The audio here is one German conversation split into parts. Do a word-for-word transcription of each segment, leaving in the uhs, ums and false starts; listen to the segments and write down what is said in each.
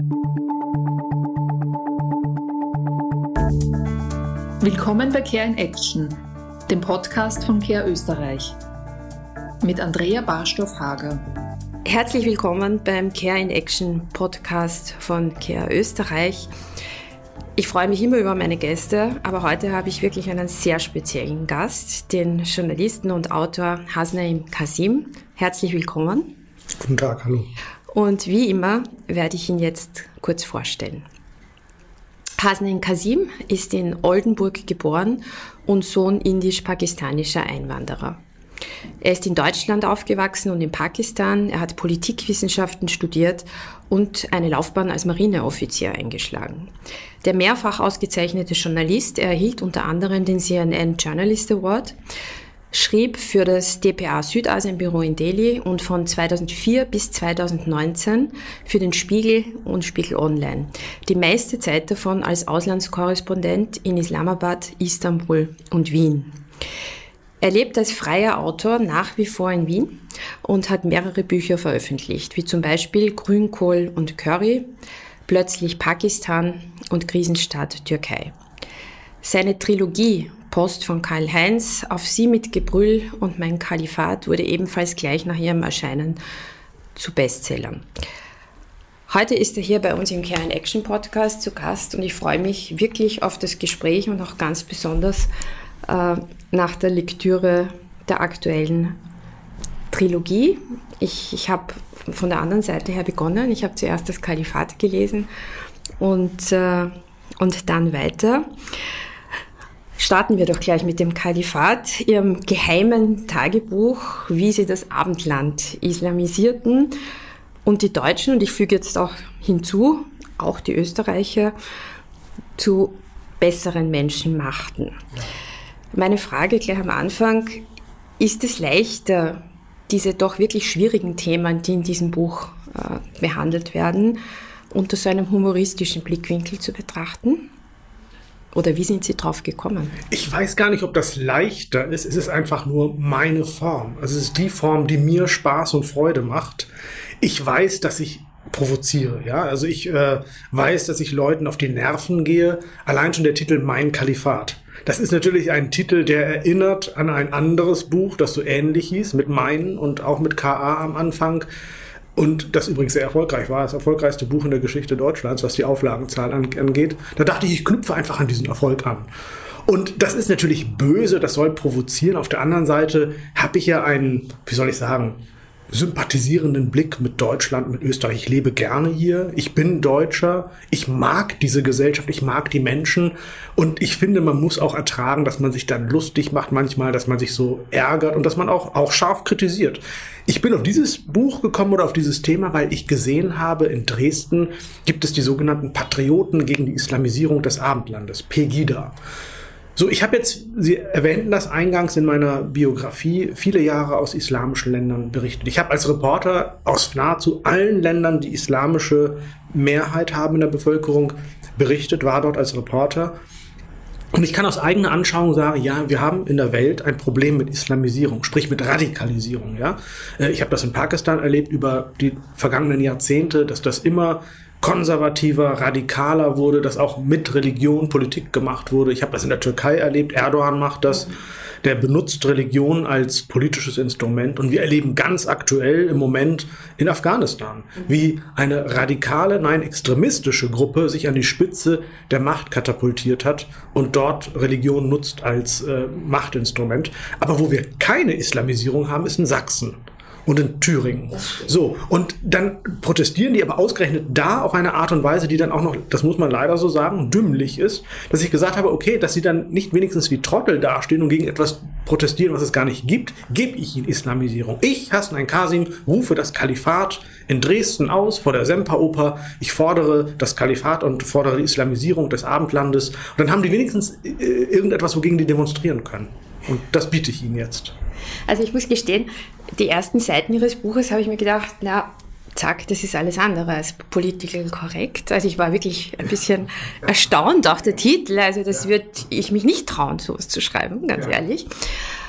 Willkommen bei Care in Action, dem Podcast von Care Österreich. Mit Andrea Barstoff-Hager. Herzlich willkommen beim Care in Action Podcast von Care Österreich. Ich freue mich immer über meine Gäste, aber heute habe ich wirklich einen sehr speziellen Gast, den Journalisten und Autor Hasnain Kasim. Herzlich willkommen. Guten Tag, hallo. Und wie immer werde ich ihn jetzt kurz vorstellen. Hasnain Kasim ist in Oldenburg geboren und Sohn indisch-pakistanischer Einwanderer. Er ist in Deutschland aufgewachsen und in Pakistan. Er hat Politikwissenschaften studiert und eine Laufbahn als Marineoffizier eingeschlagen. Der mehrfach ausgezeichnete Journalist, er erhielt unter anderem den C N N Journalist Award, schrieb für das D P A Südasienbüro in Delhi und von zweitausendvier bis zweitausendneunzehn für den Spiegel und Spiegel Online. Die meiste Zeit davon als Auslandskorrespondent in Islamabad, Istanbul und Wien. Er lebt als freier Autor nach wie vor in Wien und hat mehrere Bücher veröffentlicht, wie zum Beispiel Grünkohl und Curry, Plötzlich Pakistan und Krisenstaat Türkei. Seine Trilogie Post von Karl-Heinz, Auf Sie mit Gebrüll und Mein Kalifat wurde ebenfalls gleich nach ihrem Erscheinen zu Bestsellern. Heute ist er hier bei uns im Care in Action Podcast zu Gast und ich freue mich wirklich auf das Gespräch und auch ganz besonders äh, nach der Lektüre der aktuellen Trilogie. Ich, ich habe von der anderen Seite her begonnen. Ich habe zuerst das Kalifat gelesen und, äh, und dann weiter. Starten wir doch gleich mit dem Kalifat, Ihrem geheimen Tagebuch, wie Sie das Abendland islamisierten und die Deutschen, und ich füge jetzt auch hinzu, auch die Österreicher, zu besseren Menschen machten. Meine Frage gleich am Anfang, ist es leichter, diese doch wirklich schwierigen Themen, die in diesem Buch äh, behandelt werden, unter so einem humoristischen Blickwinkel zu betrachten? Oder wie sind Sie drauf gekommen? Ich weiß gar nicht, ob das leichter ist. Es ist einfach nur meine Form. Also es ist die Form, die mir Spaß und Freude macht. Ich weiß, dass ich provoziere. Ja? Also ich äh, weiß, dass ich Leuten auf die Nerven gehe. Allein schon der Titel Mein Kalifat. Das ist natürlich ein Titel, der erinnert an ein anderes Buch, das so ähnlich hieß, mit Mein und auch mit K A am Anfang. Und das übrigens sehr erfolgreich war, das erfolgreichste Buch in der Geschichte Deutschlands, was die Auflagenzahl angeht. Da dachte ich, ich knüpfe einfach an diesen Erfolg an. Und das ist natürlich böse, das soll provozieren. Auf der anderen Seite habe ich ja einen, wie soll ich sagen, sympathisierenden Blick mit Deutschland, mit Österreich. Ich lebe gerne hier, ich bin Deutscher, ich mag diese Gesellschaft, ich mag die Menschen und ich finde, man muss auch ertragen, dass man sich dann lustig macht manchmal, dass man sich so ärgert und dass man auch, auch scharf kritisiert. Ich bin auf dieses Buch gekommen oder auf dieses Thema, weil ich gesehen habe, in Dresden gibt es die sogenannten Patrioten gegen die Islamisierung des Abendlandes, Pegida. So, ich habe jetzt, Sie erwähnten das eingangs in meiner Biografie, viele Jahre aus islamischen Ländern berichtet. Ich habe als Reporter aus nahezu allen Ländern, die islamische Mehrheit haben in der Bevölkerung, berichtet, war dort als Reporter. Und ich kann aus eigener Anschauung sagen, ja, wir haben in der Welt ein Problem mit Islamisierung, sprich mit Radikalisierung. Ja, ich habe das in Pakistan erlebt über die vergangenen Jahrzehnte, dass das immer konservativer, radikaler wurde, dass auch mit Religion Politik gemacht wurde. Ich habe das in der Türkei erlebt, Erdogan macht das, der benutzt Religion als politisches Instrument und wir erleben ganz aktuell im Moment in Afghanistan, wie eine radikale, nein extremistische Gruppe sich an die Spitze der Macht katapultiert hat und dort Religion nutzt als äh, Machtinstrument. Aber wo wir keine Islamisierung haben, ist in Sachsen. Und in Thüringen. So, und dann protestieren die aber ausgerechnet da auf eine Art und Weise, die dann auch noch, das muss man leider so sagen, dümmlich ist, dass ich gesagt habe, okay, dass sie dann nicht wenigstens wie Trottel dastehen und gegen etwas protestieren, was es gar nicht gibt, gebe ich ihnen Islamisierung. Ich, Hasnain Kasim, rufe das Kalifat in Dresden aus, vor der Semperoper. Ich fordere das Kalifat und fordere die Islamisierung des Abendlandes. Und dann haben die wenigstens irgendetwas, wogegen die demonstrieren können. Und das biete ich ihnen jetzt. Also ich muss gestehen, die ersten Seiten Ihres Buches habe ich mir gedacht, na, zack, das ist alles andere als political korrekt. Also ich war wirklich ein bisschen erstaunt, auch der Titel. Also das würde ich mich nicht trauen, sowas zu schreiben, ganz ja. ehrlich.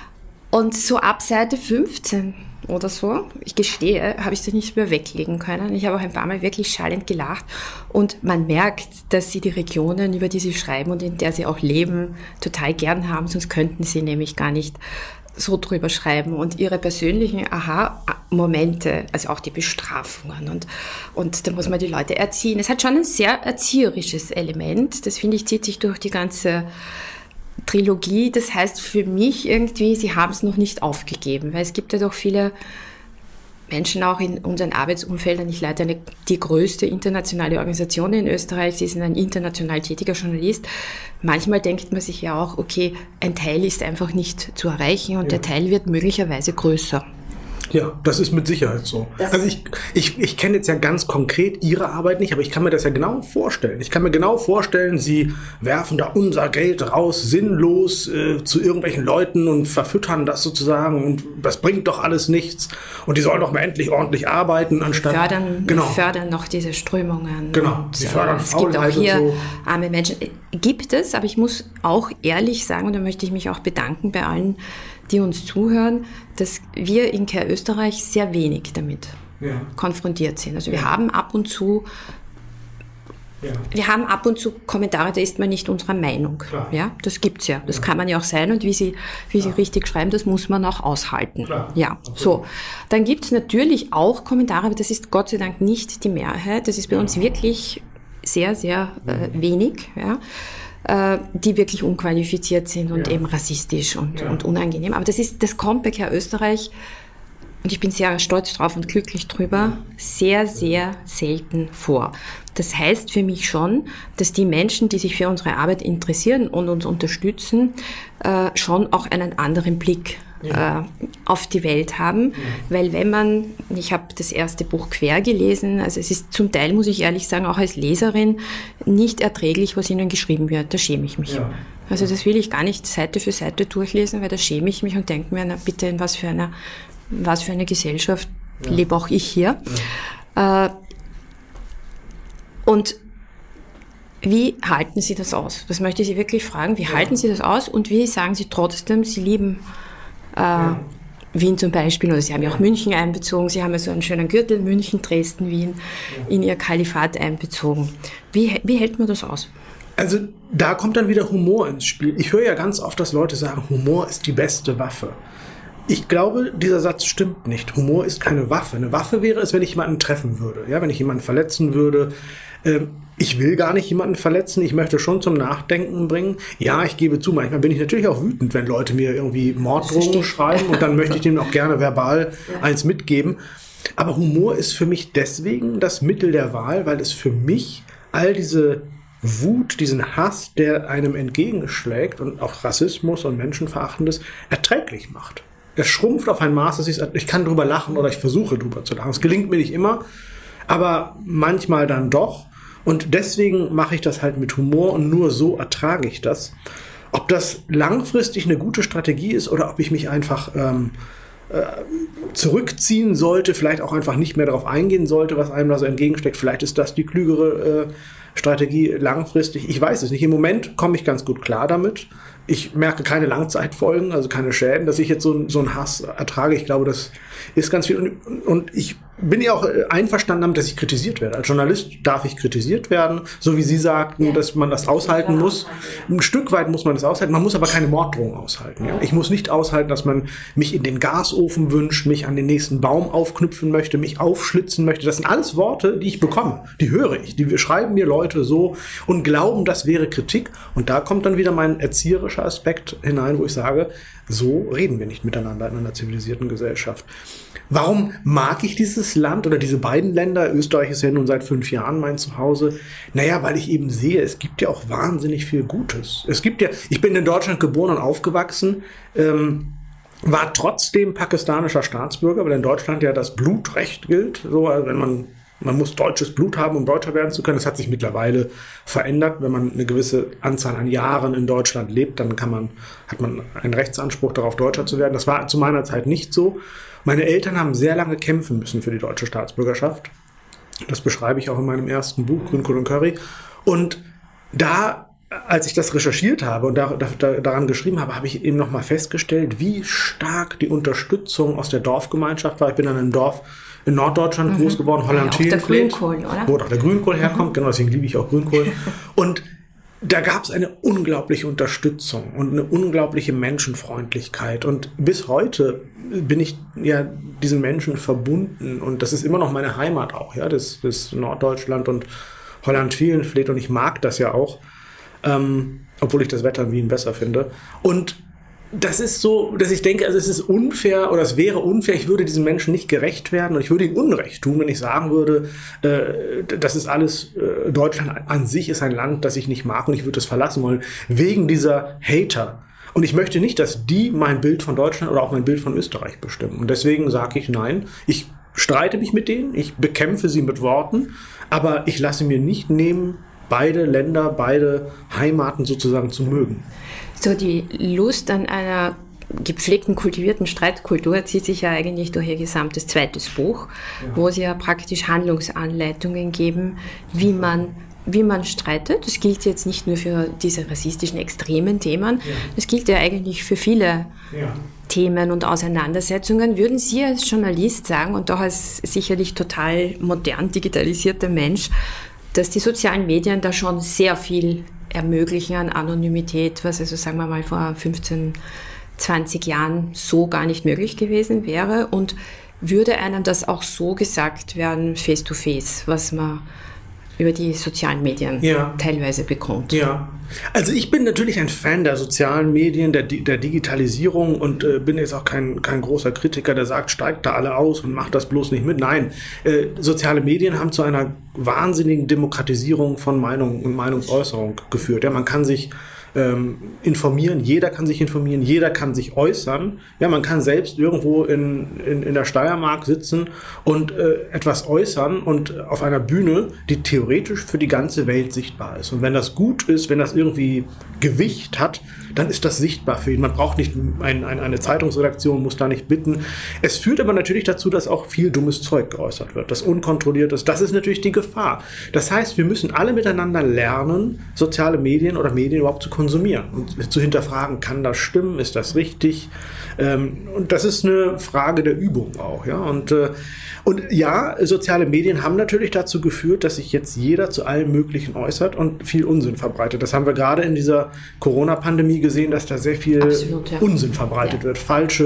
Und so ab Seite fünfzehn oder so, ich gestehe, habe ich das nicht mehr weglegen können. Ich habe auch ein paar Mal wirklich schallend gelacht. Und man merkt, dass sie die Regionen, über die sie schreiben und in der sie auch leben, total gern haben. Sonst könnten sie nämlich gar nicht so drüber schreiben. Und ihre persönlichen Aha-Momente, also auch die Bestrafungen. Und, und da muss man die Leute erziehen. Es hat schon ein sehr erzieherisches Element. Das, finde ich, zieht sich durch die ganze Trilogie. Das heißt für mich irgendwie, sie haben es noch nicht aufgegeben, weil es gibt ja doch viele Menschen auch in unseren Arbeitsumfeldern. Ich leite eine, die größte internationale Organisation in Österreich. Sie sind ein international tätiger Journalist. Manchmal denkt man sich ja auch, okay, ein Teil ist einfach nicht zu erreichen und ja. der Teil wird möglicherweise größer. Ja, das ist mit Sicherheit so. Das also ich, ich, ich kenne jetzt ja ganz konkret Ihre Arbeit nicht, aber ich kann mir das ja genau vorstellen. Ich kann mir genau vorstellen, Sie werfen da unser Geld raus, sinnlos äh, zu irgendwelchen Leuten und verfüttern das sozusagen und das bringt doch alles nichts und die sollen doch mal endlich ordentlich arbeiten, anstatt... Wir fördern, genau. wir fördern noch diese Strömungen. Genau, und, Sie fördern äh, es gibt auch Faulheit hier und so. Arme Menschen. Gibt es, aber ich muss auch ehrlich sagen, und da möchte ich mich auch bedanken bei allen, die uns zuhören, dass wir in Care Österreich sehr wenig damit ja. konfrontiert sind. Also wir ja. haben ab und zu ja. wir haben ab und zu Kommentare, da ist man nicht unserer Meinung. Klar. Ja, das gibt's ja. Das ja. kann man ja auch sein und wie Sie, wie Sie richtig schreiben, das muss man auch aushalten. Klar. Ja, absolut. So. Dann gibt's natürlich auch Kommentare, aber das ist Gott sei Dank nicht die Mehrheit. Das ist bei ja. uns wirklich sehr, sehr äh, wenig. Ja. Die wirklich unqualifiziert sind und ja. eben rassistisch und, ja. und unangenehm. Aber das ist, das kommt bei Care Österreich, und ich bin sehr stolz drauf und glücklich drüber, sehr, sehr selten vor. Das heißt für mich schon, dass die Menschen, die sich für unsere Arbeit interessieren und uns unterstützen, äh, schon auch einen anderen Blick ja. äh, auf die Welt haben. Ja. Weil wenn man, ich habe das erste Buch quer gelesen, also es ist zum Teil, muss ich ehrlich sagen, auch als Leserin nicht erträglich, was ihnen geschrieben wird. Da schäme ich mich. Ja. Also das will ich gar nicht Seite für Seite durchlesen, weil da schäme ich mich und denke mir, na bitte, in was für einer was für eine Gesellschaft ja. lebe auch ich hier. Ja. Äh, und wie halten Sie das aus? Das möchte ich Sie wirklich fragen. Wie ja. halten Sie das aus und wie sagen Sie trotzdem, Sie lieben äh, ja. Wien zum Beispiel, oder Sie haben ja auch München einbezogen, Sie haben ja so einen schönen Gürtel, München, Dresden, Wien, ja. in Ihr Kalifat einbezogen. Wie, wie hält man das aus? Also da kommt dann wieder Humor ins Spiel. Ich höre ja ganz oft, dass Leute sagen, Humor ist die beste Waffe. Ich glaube, dieser Satz stimmt nicht. Humor ist keine Waffe. Eine Waffe wäre es, wenn ich jemanden treffen würde. Ja, wenn ich jemanden verletzen würde. Ähm, ich will gar nicht jemanden verletzen. Ich möchte schon zum Nachdenken bringen. Ja, ich gebe zu, manchmal bin ich natürlich auch wütend, wenn Leute mir irgendwie Morddrohungen schreiben. Und dann möchte ich denen auch gerne verbal ja. eins mitgeben. Aber Humor ist für mich deswegen das Mittel der Wahl, weil es für mich all diese Wut, diesen Hass, der einem entgegenschlägt und auch Rassismus und Menschenverachtendes erträglich macht. Er schrumpft auf ein Maß, dass ich, ich kann drüber lachen oder ich versuche drüber zu lachen. Es gelingt mir nicht immer, aber manchmal dann doch. Und deswegen mache ich das halt mit Humor und nur so ertrage ich das. Ob das langfristig eine gute Strategie ist oder ob ich mich einfach ähm, äh, zurückziehen sollte, vielleicht auch einfach nicht mehr darauf eingehen sollte, was einem da so entgegensteckt. Vielleicht ist das die klügere äh, Strategie langfristig. Ich weiß es nicht. Im Moment komme ich ganz gut klar damit. Ich merke keine Langzeitfolgen, also keine Schäden, dass ich jetzt so, so einen Hass ertrage. Ich glaube, das ist ganz viel. Und, und ich bin ja auch einverstanden damit, dass ich kritisiert werde. Als Journalist darf ich kritisiert werden, so wie Sie sagten, ja. dass man das aushalten muss. Ein Stück weit muss man das aushalten. Man muss aber keine Morddrohung aushalten. Ja? Ich muss nicht aushalten, dass man mich in den Gasofen wünscht, mich an den nächsten Baum aufknüpfen möchte, mich aufschlitzen möchte. Das sind alles Worte, die ich bekomme. Die höre ich. Die schreiben mir Leute so und glauben, das wäre Kritik. Und da kommt dann wieder mein erzieherischer Aspekt hinein, wo ich sage, so reden wir nicht miteinander in einer zivilisierten Gesellschaft. Warum mag ich dieses Land oder diese beiden Länder? Österreich ist ja nun seit fünf Jahren mein Zuhause. Naja, weil ich eben sehe, es gibt ja auch wahnsinnig viel Gutes. Es gibt ja, ich bin in Deutschland geboren und aufgewachsen, ähm, war trotzdem pakistanischer Staatsbürger, weil in Deutschland ja das Blutrecht gilt. So, also wenn man Man muss deutsches Blut haben, um Deutscher werden zu können. Das hat sich mittlerweile verändert. Wenn man eine gewisse Anzahl an Jahren in Deutschland lebt, dann kann man, hat man einen Rechtsanspruch darauf, Deutscher zu werden. Das war zu meiner Zeit nicht so. Meine Eltern haben sehr lange kämpfen müssen für die deutsche Staatsbürgerschaft. Das beschreibe ich auch in meinem ersten Buch, Grünkohl und Curry. Und da als ich das recherchiert habe und da, da, daran geschrieben habe, habe ich eben nochmal festgestellt, wie stark die Unterstützung aus der Dorfgemeinschaft war. Ich bin dann im Dorf in Norddeutschland mhm. groß geworden, Holland-Thielenfleet, wo auch der Grünkohl herkommt, mhm. genau, deswegen liebe ich auch Grünkohl. Und da gab es eine unglaubliche Unterstützung und eine unglaubliche Menschenfreundlichkeit. Und bis heute bin ich ja diesen Menschen verbunden. Und das ist immer noch meine Heimat auch, ja, das, das Norddeutschland und Holland-Thielenfleet. Und ich mag das ja auch, ähm, obwohl ich das Wetter in Wien besser finde. Und das ist so, dass ich denke, also es ist unfair oder es wäre unfair, ich würde diesen Menschen nicht gerecht werden und ich würde ihnen Unrecht tun, wenn ich sagen würde, äh, das ist alles, äh, Deutschland an sich ist ein Land, das ich nicht mag und ich würde es verlassen wollen, wegen dieser Hater. Und ich möchte nicht, dass die mein Bild von Deutschland oder auch mein Bild von Österreich bestimmen. Und deswegen sage ich nein, ich streite mich mit denen, ich bekämpfe sie mit Worten, aber ich lasse mir nicht nehmen, beide Länder, beide Heimaten sozusagen zu mögen. So die Lust an einer gepflegten, kultivierten Streitkultur zieht sich ja eigentlich durch ihr gesamtes zweites Buch, ja. wo sie ja praktisch Handlungsanleitungen geben, wie man, wie man streitet. Das gilt jetzt nicht nur für diese rassistischen, extremen Themen, ja. das gilt ja eigentlich für viele ja. Themen und Auseinandersetzungen. Würden Sie als Journalist sagen, und auch als sicherlich total modern digitalisierter Mensch, dass die sozialen Medien da schon sehr viel ermöglichen an Anonymität, was also sagen wir mal vor fünfzehn, zwanzig Jahren so gar nicht möglich gewesen wäre, und würde einem das auch so gesagt werden, face to face, was man über die sozialen Medien ja. teilweise bekommt. Ja, also ich bin natürlich ein Fan der sozialen Medien, der, der Digitalisierung und äh, bin jetzt auch kein, kein großer Kritiker, der sagt, steigt da alle aus und macht das bloß nicht mit. Nein, äh, soziale Medien haben zu einer wahnsinnigen Demokratisierung von Meinung und Meinungsäußerung geführt. Ja, man kann sich ähm, informieren, jeder kann sich informieren, jeder kann sich äußern. Ja, man kann selbst irgendwo in, in, in der Steiermark sitzen und äh, etwas äußern und auf einer Bühne, die theoretisch für die ganze Welt sichtbar ist. Und wenn das gut ist, wenn das irgendwie Gewicht hat, dann ist das sichtbar für ihn. Man braucht nicht ein, ein, eine Zeitungsredaktion, muss da nicht bitten. Es führt aber natürlich dazu, dass auch viel dummes Zeug geäußert wird, das unkontrolliert ist. Das ist natürlich die Gefahr. Das heißt, wir müssen alle miteinander lernen, soziale Medien oder Medien überhaupt zu konsumieren und zu hinterfragen, kann das stimmen, ist das richtig? Und das ist eine Frage der Übung auch. Ja? Und, und ja, soziale Medien haben natürlich dazu geführt, dass sich jetzt jeder zu allem Möglichen äußert und viel Unsinn verbreitet. Das haben wir gerade in dieser Corona-Pandemie gesehen, dass da sehr viel Absolut, ja. Unsinn verbreitet ja. wird. Falsche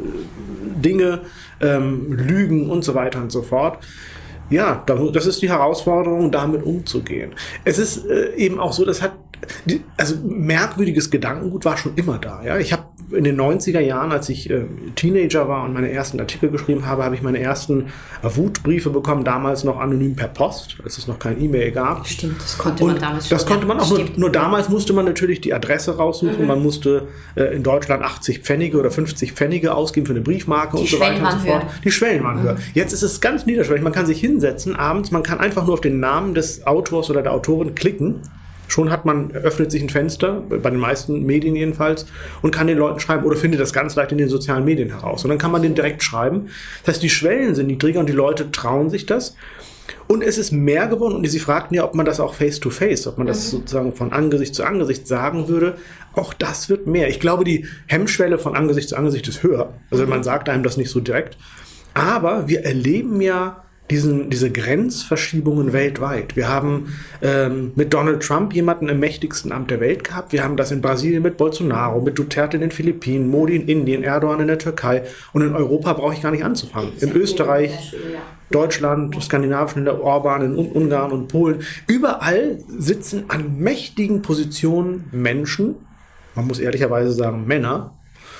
äh, Dinge, ähm, Lügen und so weiter und so fort. Ja, das ist die Herausforderung, damit umzugehen. Es ist äh, eben auch so, das hat, die, also merkwürdiges Gedankengut war schon immer da. Ja? Ich habe in den neunziger Jahren, als ich äh, Teenager war und meine ersten Artikel geschrieben habe, habe ich meine ersten äh, Wutbriefe bekommen, damals noch anonym per Post, als es noch kein E-Mail gab. Stimmt, das konnte man und damals schon. Das konnte man auch, nur, nur damals musste man natürlich die Adresse raussuchen, mhm. man musste äh, in Deutschland achtzig Pfennige oder fünfzig Pfennige ausgeben für eine Briefmarke die und so weiter und so fort. Höher. Die Schwellen waren mhm. höher. Jetzt ist es ganz niederschwellig, man kann sich hinsetzen abends, man kann einfach nur auf den Namen des Autors oder der Autorin klicken. Schon hat man, öffnet sich ein Fenster, bei den meisten Medien jedenfalls, und kann den Leuten schreiben oder findet das ganz leicht in den sozialen Medien heraus. Und dann kann man den direkt schreiben. Das heißt, die Schwellen sind niedriger und die Leute trauen sich das. Und es ist mehr geworden, und Sie fragten ja, ob man das auch face-to-face, ob man das mhm. sozusagen von Angesicht zu Angesicht sagen würde. Auch das wird mehr. Ich glaube, die Hemmschwelle von Angesicht zu Angesicht ist höher. Also man sagt einem das nicht so direkt. Aber wir erleben ja Diesen, diese Grenzverschiebungen weltweit. Wir haben ähm, mit Donald Trump jemanden im mächtigsten Amt der Welt gehabt. Wir haben das in Brasilien mit Bolsonaro, mit Duterte in den Philippinen, Modi in Indien, Erdogan in der Türkei. Und in Europa brauche ich gar nicht anzufangen. In Österreich, Deutschland, skandinavischen Länder, Orban, in Ungarn und Polen. Überall sitzen an mächtigen Positionen Menschen, man muss ehrlicherweise sagen Männer,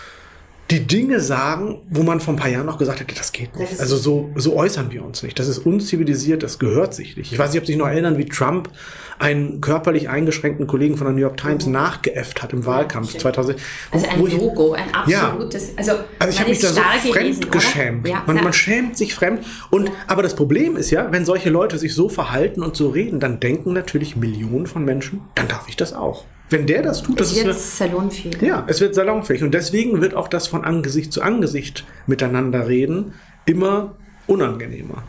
die Dinge sagen, wo man vor ein paar Jahren noch gesagt hätte, das geht nicht. Also so, so äußern wir uns nicht. Das ist unzivilisiert, das gehört sich nicht. Ich weiß nicht, ob Sie sich noch erinnern, wie Trump einen körperlich eingeschränkten Kollegen von der New York Times mhm. nachgeäfft hat im Wahlkampf ja, zweitausend. Also ein Logo, ein absolutes... Ja. Also, also ich habe mich da so fremd geschämt. Ja, man, man schämt sich fremd. Und, ja. Aber das Problem ist ja, wenn solche Leute sich so verhalten und so reden, dann denken natürlich Millionen von Menschen, dann darf ich das auch. Wenn der das tut, das es wird ist salonfähig. Ja, es wird salonfähig. Und deswegen wird auch das von Angesicht zu Angesicht miteinander reden immer unangenehmer.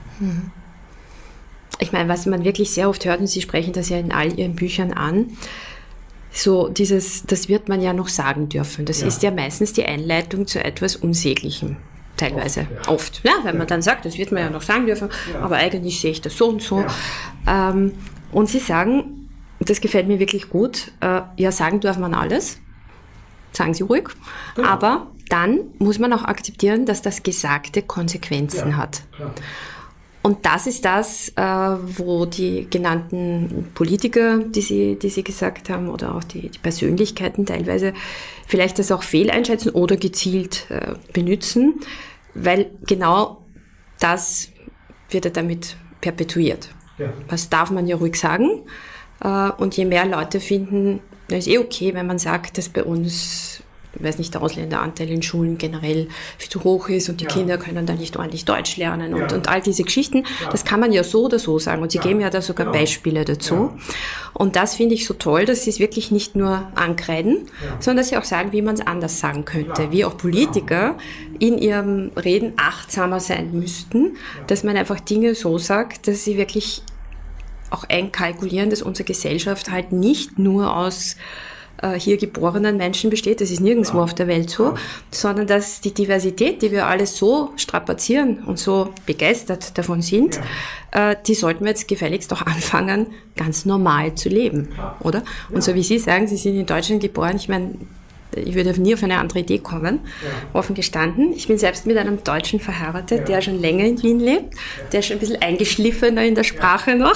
Ich meine, was man wirklich sehr oft hört, und Sie sprechen das ja in all Ihren Büchern an, so dieses, das wird man ja noch sagen dürfen. Das ja. ist ja meistens die Einleitung zu etwas Unsäglichem. Teilweise. Oft, ja. Oft. Ja, wenn man dann sagt, das wird man ja noch sagen dürfen, ja. aber eigentlich sehe ich das so und so. Ja. Ähm, und sie sagen, das gefällt mir wirklich gut, äh, ja, sagen darf man alles. Sagen Sie ruhig. Genau. Aber dann muss man auch akzeptieren, dass das Gesagte Konsequenzen ja. hat. Klar. Und das ist das, äh, wo die genannten Politiker, die Sie, die Sie gesagt haben, oder auch die, die Persönlichkeiten teilweise vielleicht das auch fehleinschätzen oder gezielt äh, benutzen, weil genau das wird ja damit perpetuiert. Ja. Das darf man ja ruhig sagen. Äh, und je mehr Leute finden, na, ist eh okay, wenn man sagt, dass bei uns, ich weiß nicht, der Ausländeranteil in Schulen generell viel zu hoch ist und die ja. Kinder können da nicht ordentlich Deutsch lernen und, ja. und all diese Geschichten. Ja. Das kann man ja so oder so sagen und sie ja. geben ja da sogar genau. Beispiele dazu. Ja. Und das finde ich so toll, dass sie es wirklich nicht nur ankreiden, ja. sondern dass sie auch sagen, wie man es anders sagen könnte. Ja. Wie auch Politiker ja. in ihrem Reden achtsamer sein müssten, ja. dass man einfach Dinge so sagt, dass sie wirklich auch einkalkulieren, dass unsere Gesellschaft halt nicht nur aus hier geborenen Menschen besteht, das ist nirgendwo ja. auf der Welt so, ja. sondern dass die Diversität, die wir alle so strapazieren und so begeistert davon sind, ja. äh, die sollten wir jetzt gefälligst auch anfangen, ganz normal zu leben, ja. oder? Und ja. so wie Sie sagen, Sie sind in Deutschland geboren, ich meine, ich würde nie auf eine andere Idee kommen, ja. offen gestanden. Ich bin selbst mit einem Deutschen verheiratet, ja. der schon länger in Wien lebt, der ist schon ein bisschen eingeschliffener in der Sprache ja. noch.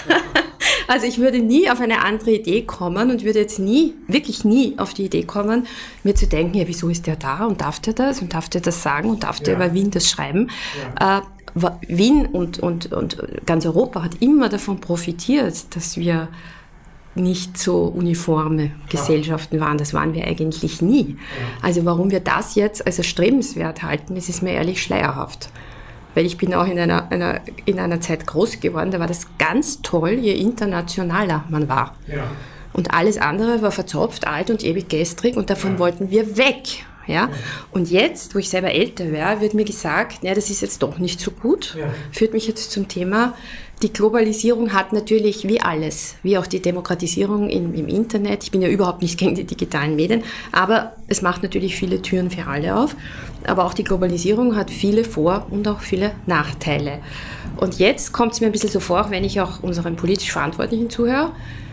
Also ich würde nie auf eine andere Idee kommen und würde jetzt nie, wirklich nie auf die Idee kommen, mir zu denken, ja, wieso ist der da und darf der das und darf der das sagen und darf der ja. über Wien das schreiben. Ja. Äh, Wien und, und, und ganz Europa hat immer davon profitiert, dass wir nicht so uniforme Gesellschaften waren. Das waren wir eigentlich nie. Also warum wir das jetzt als erstrebenswert halten, das ist mir ehrlich schleierhaft. Weil ich bin auch in einer, einer, in einer Zeit groß geworden, da war das ganz toll, je internationaler man war. Ja. Und alles andere war verzopft, alt und ewig gestrig und davon ja. wollten wir weg. Ja? Ja. Und jetzt, wo ich selber älter wäre, wird mir gesagt, ja, das ist jetzt doch nicht so gut. Ja. Führt mich jetzt zum Thema, die Globalisierung hat natürlich wie alles, wie auch die Demokratisierung im, im Internet, ich bin ja überhaupt nicht gegen die digitalen Medien, aber es macht natürlich viele Türen für alle auf. Aber auch die Globalisierung hat viele Vor- und auch viele Nachteile. Und jetzt kommt es mir ein bisschen so vor, wenn ich auch unseren politisch Verantwortlichen zuhöre,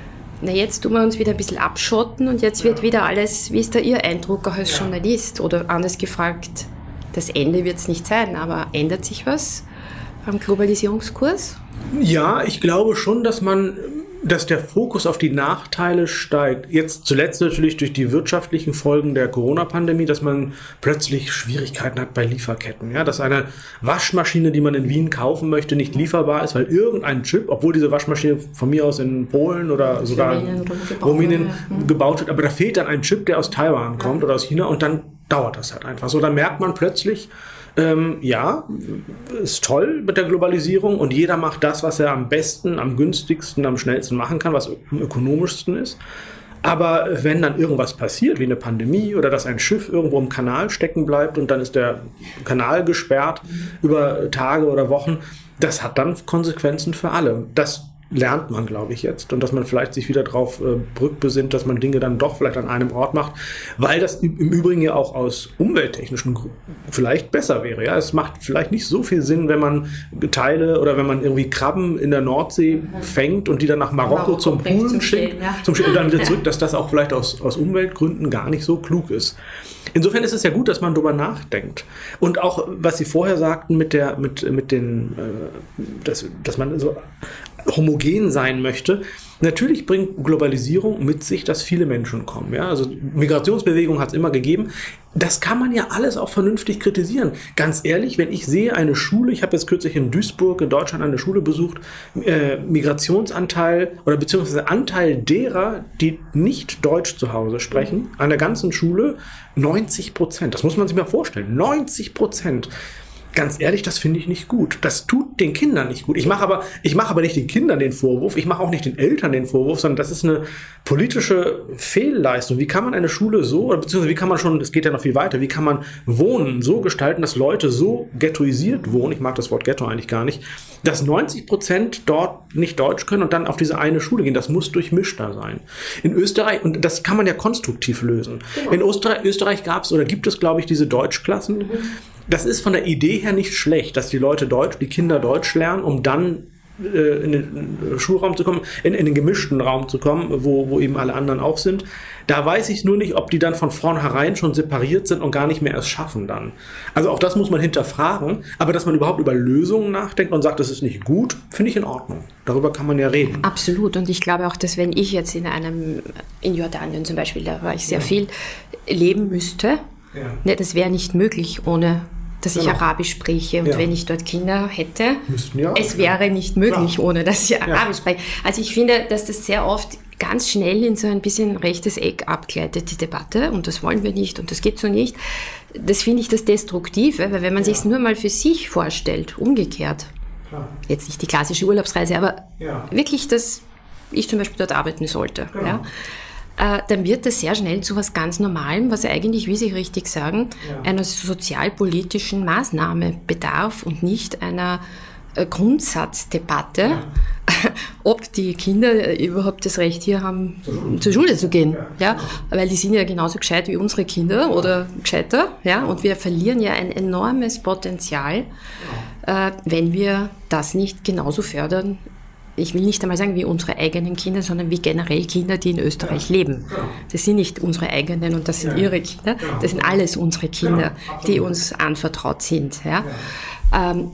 na jetzt tun wir uns wieder ein bisschen abschotten und jetzt wird wieder alles, wie ist da Ihr Eindruck auch als Journalist? Oder anders gefragt, das Ende wird es nicht sein, aber ändert sich was am Globalisierungskurs? Ja, ich glaube schon, dass man, dass der Fokus auf die Nachteile steigt. Jetzt zuletzt natürlich durch die wirtschaftlichen Folgen der Corona-Pandemie, dass man plötzlich Schwierigkeiten hat bei Lieferketten. Ja, dass eine Waschmaschine, die man in Wien kaufen möchte, nicht lieferbar ist, weil irgendein Chip, obwohl diese Waschmaschine von mir aus in Polen oder sogar in Rumänien gebaut wird, aber da fehlt dann ein Chip, der aus Taiwan kommt oder aus China und dann dauert das halt einfach so. Dann merkt man plötzlich, Ähm, ja, ist toll mit der Globalisierung und jeder macht das, was er am besten, am günstigsten, am schnellsten machen kann, was am ökonomischsten ist. Aber wenn dann irgendwas passiert, wie eine Pandemie oder dass ein Schiff irgendwo im Kanal stecken bleibt und dann ist der Kanal gesperrt über Tage oder Wochen, das hat dann Konsequenzen für alle. Das lernt man, glaube ich, jetzt. Und dass man vielleicht sich wieder drauf äh, rückbesinnt, dass man Dinge dann doch vielleicht an einem Ort macht, weil das im Übrigen ja auch aus umwelttechnischen Gründen vielleicht besser wäre. Ja, es macht vielleicht nicht so viel Sinn, wenn man Teile oder wenn man irgendwie Krabben in der Nordsee fängt und die dann nach Marokko, Marokko zum Poolen schickt ja. zum und dann wieder zurück, dass das auch vielleicht aus, aus Umweltgründen gar nicht so klug ist. Insofern ist es ja gut, dass man darüber nachdenkt. Und auch, was Sie vorher sagten mit der, mit, mit den, äh, dass, dass man so homogen sein möchte. Natürlich bringt Globalisierung mit sich, dass viele Menschen kommen. Ja? Also Migrationsbewegung hat es immer gegeben. Das kann man ja alles auch vernünftig kritisieren. Ganz ehrlich, wenn ich sehe eine Schule, ich habe jetzt kürzlich in Duisburg in Deutschland eine Schule besucht, äh, Migrationsanteil oder beziehungsweise Anteil derer, die nicht Deutsch zu Hause sprechen, an der ganzen Schule neunzig Prozent. Das muss man sich mal vorstellen. neunzig Prozent. ganz ehrlich, das finde ich nicht gut. Das tut den Kindern nicht gut. Ich mache aber, ich mache aber nicht den Kindern den Vorwurf, ich mache auch nicht den Eltern den Vorwurf, sondern das ist eine politische Fehlleistung. Wie kann man eine Schule so, oder beziehungsweise wie kann man schon, es geht ja noch viel weiter, wie kann man Wohnen so gestalten, dass Leute so ghettoisiert wohnen, ich mag das Wort Ghetto eigentlich gar nicht, dass neunzig Prozent dort nicht Deutsch können und dann auf diese eine Schule gehen. Das muss durchmischter sein. In Österreich, und das kann man ja konstruktiv lösen. Genau. In Österreich, Österreich gab es oder gibt es, glaube ich, diese Deutschklassen. Mhm. Das ist von der Idee her nicht schlecht, dass die Leute Deutsch, die Kinder Deutsch lernen, um dann äh, in den Schulraum zu kommen, in, in den gemischten Raum zu kommen, wo, wo eben alle anderen auch sind. Da weiß ich nur nicht, ob die dann von vornherein schon separiert sind und gar nicht mehr es schaffen dann. Also auch das muss man hinterfragen, aber dass man überhaupt über Lösungen nachdenkt und sagt, das ist nicht gut, finde ich in Ordnung. Darüber kann man ja reden. Absolut, und ich glaube auch, dass wenn ich jetzt in einem, in Jordanien zum Beispiel, da war ich sehr ja. viel, leben müsste, ja. ne, das wäre nicht möglich ohne dass ich genau. Arabisch spreche und ja. wenn ich dort Kinder hätte, ja, es wäre nicht möglich, ja. ohne dass ich Arabisch ja. spreche. Also ich finde, dass das sehr oft ganz schnell in so ein bisschen rechtes Eck abgleitet, die Debatte, und das wollen wir nicht und das geht so nicht. Das finde ich das Destruktive, weil wenn man ja. sich es nur mal für sich vorstellt, umgekehrt, klar. jetzt nicht die klassische Urlaubsreise, aber ja. wirklich, dass ich zum Beispiel dort arbeiten sollte, genau. ja, dann wird das sehr schnell zu was ganz Normalem, was eigentlich, wie Sie richtig sagen, ja. einer sozialpolitischen Maßnahme bedarf und nicht einer Grundsatzdebatte, ja. ob die Kinder überhaupt das Recht hier haben, zur Schule, zur Schule zu gehen. Ja. Ja? Weil die sind ja genauso gescheit wie unsere Kinder ja. oder gescheiter. Ja? Und wir verlieren ja ein enormes Potenzial, ja. äh, wenn wir das nicht genauso fördern. Ich will nicht einmal sagen, wie unsere eigenen Kinder, sondern wie generell Kinder, die in Österreich ja. leben. Das sind nicht unsere eigenen und das sind ja. ihre Kinder. Das sind alles unsere Kinder, ja, die uns anvertraut sind. Ja? Ja. Ähm,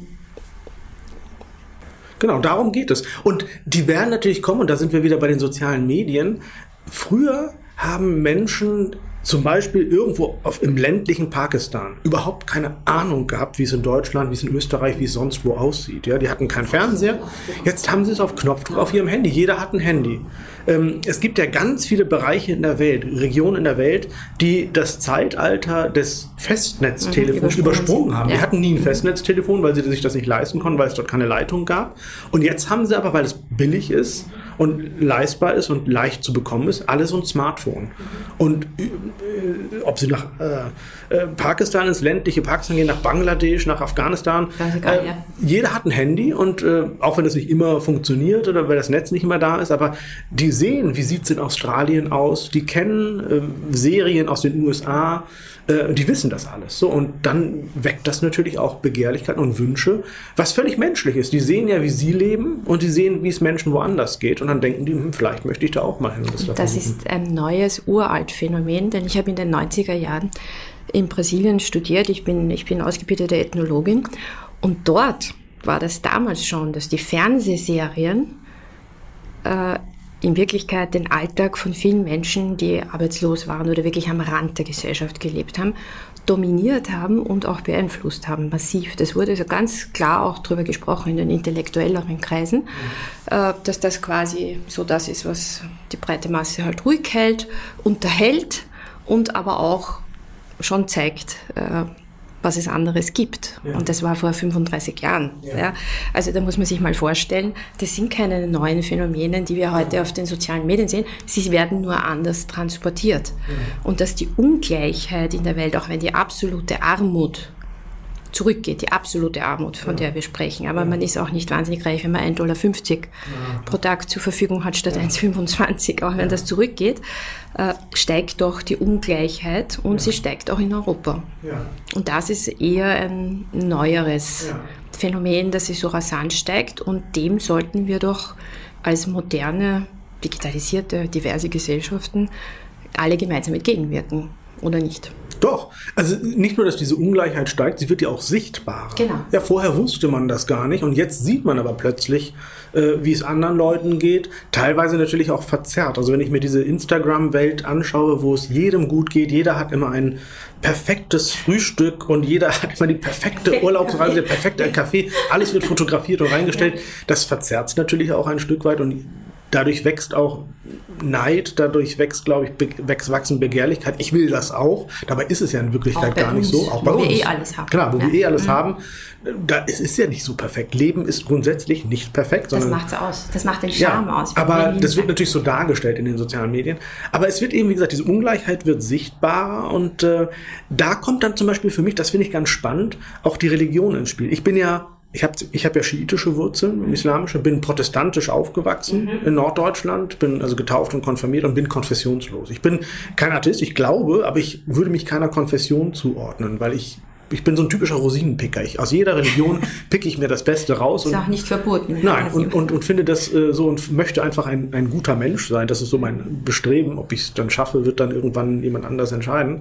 genau, darum geht es. Und die werden natürlich kommen, und da sind wir wieder bei den sozialen Medien. Früher haben Menschen zum Beispiel irgendwo auf, im ländlichen Pakistan überhaupt keine Ahnung gehabt, wie es in Deutschland, wie es in Österreich, wie es sonst wo aussieht. Ja, die hatten keinen Fernseher. Jetzt haben sie es auf Knopfdruck auf ihrem Handy. Jeder hat ein Handy. Ähm, es gibt ja ganz viele Bereiche in der Welt, Regionen in der Welt, die das Zeitalter des Festnetztelefons mhm, übersprungen haben. Ja. Die hatten nie ein Festnetztelefon, weil sie sich das nicht leisten konnten, weil es dort keine Leitung gab. Und jetzt haben sie aber, weil es billig ist und leistbar ist und leicht zu bekommen ist, alle so ein Smartphone. Und äh, ob sie nach äh, äh, Pakistan, ins ländliche Pakistan gehen, nach Bangladesch, nach Afghanistan, egal, äh, ja. jeder hat ein Handy, und äh, auch wenn das nicht immer funktioniert oder weil das Netz nicht immer da ist, aber die sehen, wie sieht es in Australien aus, die kennen äh, Serien aus den U S A, äh, die wissen das alles. So, und dann weckt das natürlich auch Begehrlichkeiten und Wünsche, was völlig menschlich ist. Die sehen ja, wie sie leben, und die sehen, wie es Menschen woanders geht, und dann denken die, hm, vielleicht möchte ich da auch mal hin. Und das das ist ein neues Uralt-Phänomen, denn ich habe in den neunziger Jahren in Brasilien studiert. Ich bin, ich bin ausgebildete Ethnologin, und dort war das damals schon, dass die Fernsehserien äh, in Wirklichkeit den Alltag von vielen Menschen, die arbeitslos waren oder wirklich am Rand der Gesellschaft gelebt haben, dominiert haben und auch beeinflusst haben, massiv. Das wurde also ganz klar auch darüber gesprochen in den intellektuelleren Kreisen, mhm. dass das quasi so das ist, was die breite Masse halt ruhig hält, unterhält und aber auch schon zeigt, was es anderes gibt. Ja. Und das war vor fünfunddreißig Jahren. Ja. Ja. Also da muss man sich mal vorstellen, das sind keine neuen Phänomene, die wir heute auf den sozialen Medien sehen. Sie werden nur anders transportiert. Ja. Und dass die Ungleichheit in der Welt, auch wenn die absolute Armut zurückgeht, die absolute Armut, von ja. der wir sprechen. Aber ja. man ist auch nicht wahnsinnig reich, wenn man ein Dollar fünfzig ja. pro Tag zur Verfügung hat, statt ja. eins Komma fünfundzwanzig. Auch wenn ja. das zurückgeht, äh, steigt doch die Ungleichheit, und ja. sie steigt auch in Europa. Ja. Und das ist eher ein neueres ja. Phänomen, dass sie so rasant steigt, und dem sollten wir doch als moderne, digitalisierte, diverse Gesellschaften alle gemeinsam entgegenwirken, oder nicht? Doch, also nicht nur, dass diese Ungleichheit steigt, sie wird ja auch sichtbarer. Genau. Ja, vorher wusste man das gar nicht, und jetzt sieht man aber plötzlich, äh, wie es anderen Leuten geht, teilweise natürlich auch verzerrt. Also wenn ich mir diese Instagram-Welt anschaue, wo es jedem gut geht, jeder hat immer ein perfektes Frühstück und jeder hat immer die perfekte Urlaubsreise, der perfekte Kaffee, alles wird fotografiert und reingestellt, das verzerrt es natürlich auch ein Stück weit, und dadurch wächst auch Neid, dadurch wächst, glaube ich, be- wächst, wachsen Begehrlichkeit. Ich will das auch. Dabei ist es ja in Wirklichkeit gar nicht uns, so. Auch bei wo uns. wir eh alles haben. Klar, wo ja. wir eh alles mhm. haben. Da, es ist ja nicht so perfekt. Leben ist grundsätzlich nicht perfekt. Das sondern, macht es aus. Das macht den Charme ja, aus. Wir aber wollen das wird sein. natürlich so dargestellt in den sozialen Medien. Aber es wird eben, wie gesagt, diese Ungleichheit wird sichtbarer und äh, da kommt dann zum Beispiel für mich, das finde ich ganz spannend, auch die Religion ins Spiel. Ich bin ja, ich habe ich hab ja schiitische Wurzeln, islamische, bin protestantisch aufgewachsen mhm. in Norddeutschland, bin also getauft und konfirmiert und bin konfessionslos. Ich bin kein Atheist, ich glaube, aber ich würde mich keiner Konfession zuordnen, weil ich Ich bin so ein typischer Rosinenpicker. Ich, aus jeder Religion picke ich mir das Beste raus. Ist und, auch nicht verboten. Nein, und, und, und finde das äh, so und möchte einfach ein, ein guter Mensch sein. Das ist so mein Bestreben. Ob ich es dann schaffe, wird dann irgendwann jemand anders entscheiden.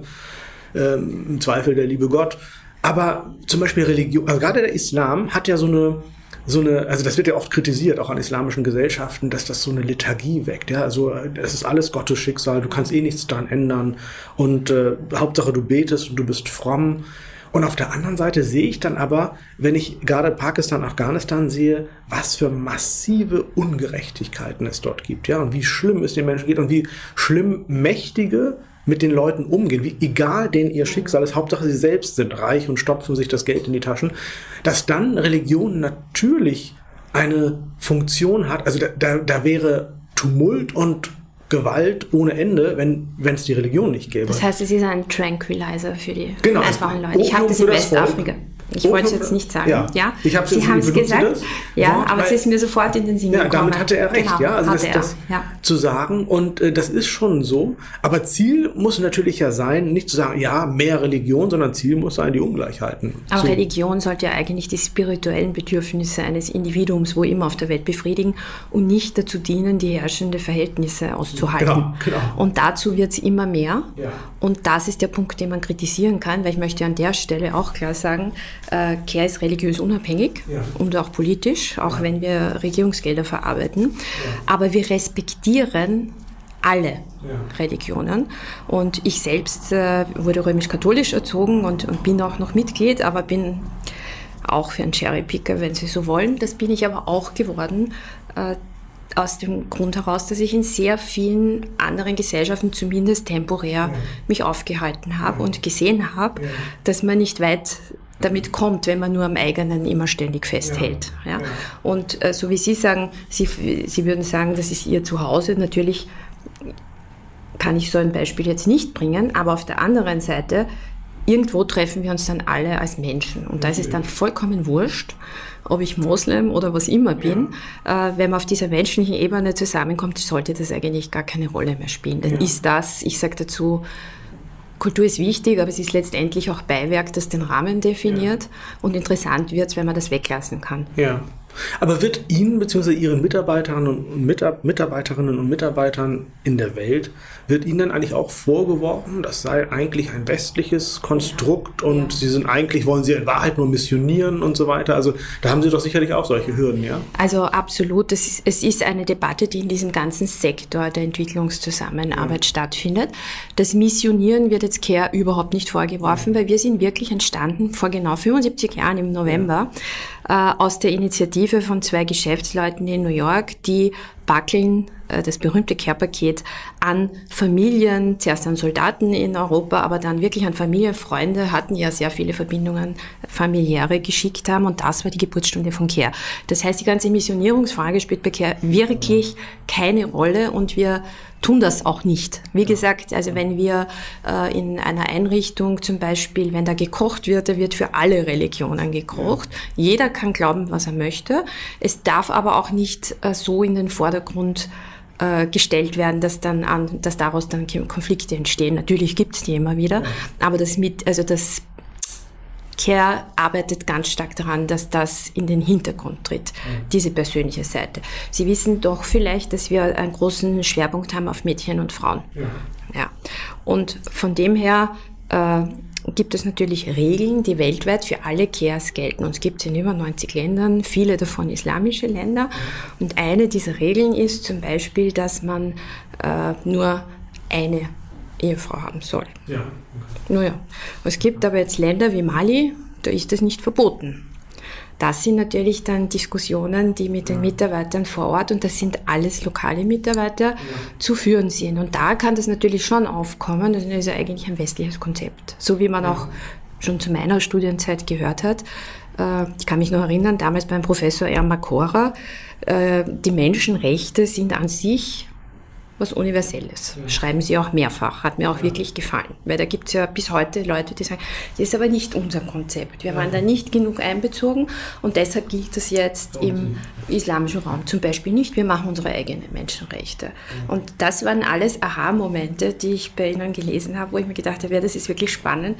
Ähm, im Zweifel der liebe Gott. Aber zum Beispiel Religion, also gerade der Islam hat ja so eine, so eine, also das wird ja oft kritisiert, auch an islamischen Gesellschaften, dass das so eine Lethargie weckt. Ja, also es ist alles Gottes Schicksal, du kannst eh nichts daran ändern und äh, Hauptsache du betest und du bist fromm. Und auf der anderen Seite sehe ich dann aber, wenn ich gerade Pakistan, Afghanistan sehe, was für massive Ungerechtigkeiten es dort gibt, ja, und wie schlimm es den Menschen geht und wie schlimm Mächtige mit den Leuten umgehen, wie egal denen ihr Schicksal ist, Hauptsache sie selbst sind reich und stopfen sich das Geld in die Taschen, dass dann Religion natürlich eine Funktion hat, also da, da, da wäre Tumult und Gewalt ohne Ende, wenn wenn es die Religion nicht gäbe. Das heißt, es ist ein Tranquilizer für die genau, einfachen Leute. Ich habe das in Westafrika. Ich wollte es jetzt nicht sagen. Ja, ja? Ich Sie haben es gesagt. Das ja, Wort, aber es ist mir sofort in den Sinn ja, gekommen. damit hatte er recht. Genau, ja, also das, er. das ja. zu sagen und äh, das ist schon so. Aber Ziel muss natürlich ja sein, nicht zu sagen, ja, mehr Religion, sondern Ziel muss sein, die Ungleichheiten. Aber so. Religion sollte ja eigentlich die spirituellen Bedürfnisse eines Individuums, wo immer auf der Welt, befriedigen und nicht dazu dienen, die herrschenden Verhältnisse auszuhalten. Genau, genau. Und dazu wird es immer mehr. Ja. Und das ist der Punkt, den man kritisieren kann, weil ich möchte an der Stelle auch klar sagen, äh, Care ist religiös unabhängig ja. und auch politisch, auch ja. wenn wir Regierungsgelder verarbeiten. Ja. Aber wir respektieren alle ja. Religionen. Und ich selbst äh, wurde römisch-katholisch erzogen und, und bin auch noch Mitglied, aber bin auch für einen Cherrypicker, wenn Sie so wollen. Das bin ich aber auch geworden, äh, aus dem Grund heraus, dass ich in sehr vielen anderen Gesellschaften zumindest temporär ja. mich aufgehalten habe ja. und gesehen habe, ja. dass man nicht weit damit kommt, wenn man nur am eigenen immer ständig festhält. Ja. Ja. Ja. Und äh, so wie Sie sagen, Sie, Sie würden sagen, das ist Ihr Zuhause. Natürlich kann ich so ein Beispiel jetzt nicht bringen, aber auf der anderen Seite, irgendwo treffen wir uns dann alle als Menschen. Und da ist es dann vollkommen wurscht, ob ich Moslem oder was immer bin. Ja. Äh, wenn man auf dieser menschlichen Ebene zusammenkommt, sollte das eigentlich gar keine Rolle mehr spielen. Dann ja. ist das, ich sage dazu, Kultur ist wichtig, aber es ist letztendlich auch Beiwerk, das den Rahmen definiert. Ja. Und interessant wird es, wenn man das weglassen kann. Ja. Aber wird Ihnen bzw. Ihren Mitarbeiterinnen und Mitarbeiterinnen und Mitarbeitern in der Welt, wird Ihnen dann eigentlich auch vorgeworfen, das sei eigentlich ein westliches Konstrukt und ja. Sie sind eigentlich, wollen Sie in Wahrheit nur missionieren und so weiter? Also da haben Sie doch sicherlich auch solche Hürden, ja? Also absolut. Es ist, es ist eine Debatte, die in diesem ganzen Sektor der Entwicklungszusammenarbeit ja. stattfindet. Das Missionieren wird jetzt Care überhaupt nicht vorgeworfen, ja. weil wir sind wirklich entstanden vor genau fünfundsiebzig Jahren im November ja. äh, aus der Initiative von zwei Geschäftsleuten in New York, die backeln, äh, das berühmte Care-Paket, an Familien, zuerst an Soldaten in Europa, aber dann wirklich an Familien, Freunde, hatten ja sehr viele Verbindungen, familiäre geschickt haben und das war die Geburtsstunde von Care. Das heißt, die ganze Missionierungsfrage spielt bei Care wirklich keine Rolle und wir tun das auch nicht. Wie gesagt, also wenn wir äh, in einer Einrichtung zum Beispiel, wenn da gekocht wird, da wird für alle Religionen gekocht. Jeder kann glauben, was er möchte. Es darf aber auch nicht äh, so in den Vordergrund äh, gestellt werden, dass dann an, dass daraus dann Konflikte entstehen. Natürlich gibt es die immer wieder, aber das mit, also das Care arbeitet ganz stark daran, dass das in den Hintergrund tritt, mhm. diese persönliche Seite. Sie wissen doch vielleicht, dass wir einen großen Schwerpunkt haben auf Mädchen und Frauen. Ja. Ja. Und von dem her äh, gibt es natürlich Regeln, die weltweit für alle Cares gelten. Und es gibt in über neunzig Ländern, viele davon islamische Länder. Mhm. Und eine dieser Regeln ist zum Beispiel, dass man äh, nur eine Ehefrau haben soll. Ja. Okay. Naja, es gibt aber jetzt Länder wie Mali, da ist das nicht verboten. das sind natürlich dann Diskussionen, die mit den Mitarbeitern vor Ort, und das sind alles lokale Mitarbeiter, ja. zu führen sind. Und da kann das natürlich schon aufkommen. Das ist ja eigentlich ein westliches Konzept. So wie man ja. auch schon zu meiner Studienzeit gehört hat. Ich kann mich noch erinnern, damals beim Professor Ermakora, die Menschenrechte sind an sich was Universelles. Ja. Schreiben Sie auch mehrfach. Hat mir auch ja. wirklich gefallen. Weil da gibt es ja bis heute Leute, die sagen, das ist aber nicht unser Konzept. Wir ja. waren da nicht genug einbezogen und deshalb gilt das jetzt okay. im islamischen Raum zum Beispiel nicht. Wir machen unsere eigenen Menschenrechte. Ja. Und das waren alles Aha-Momente, die ich bei Ihnen gelesen habe, wo ich mir gedacht habe, ja, das ist wirklich spannend.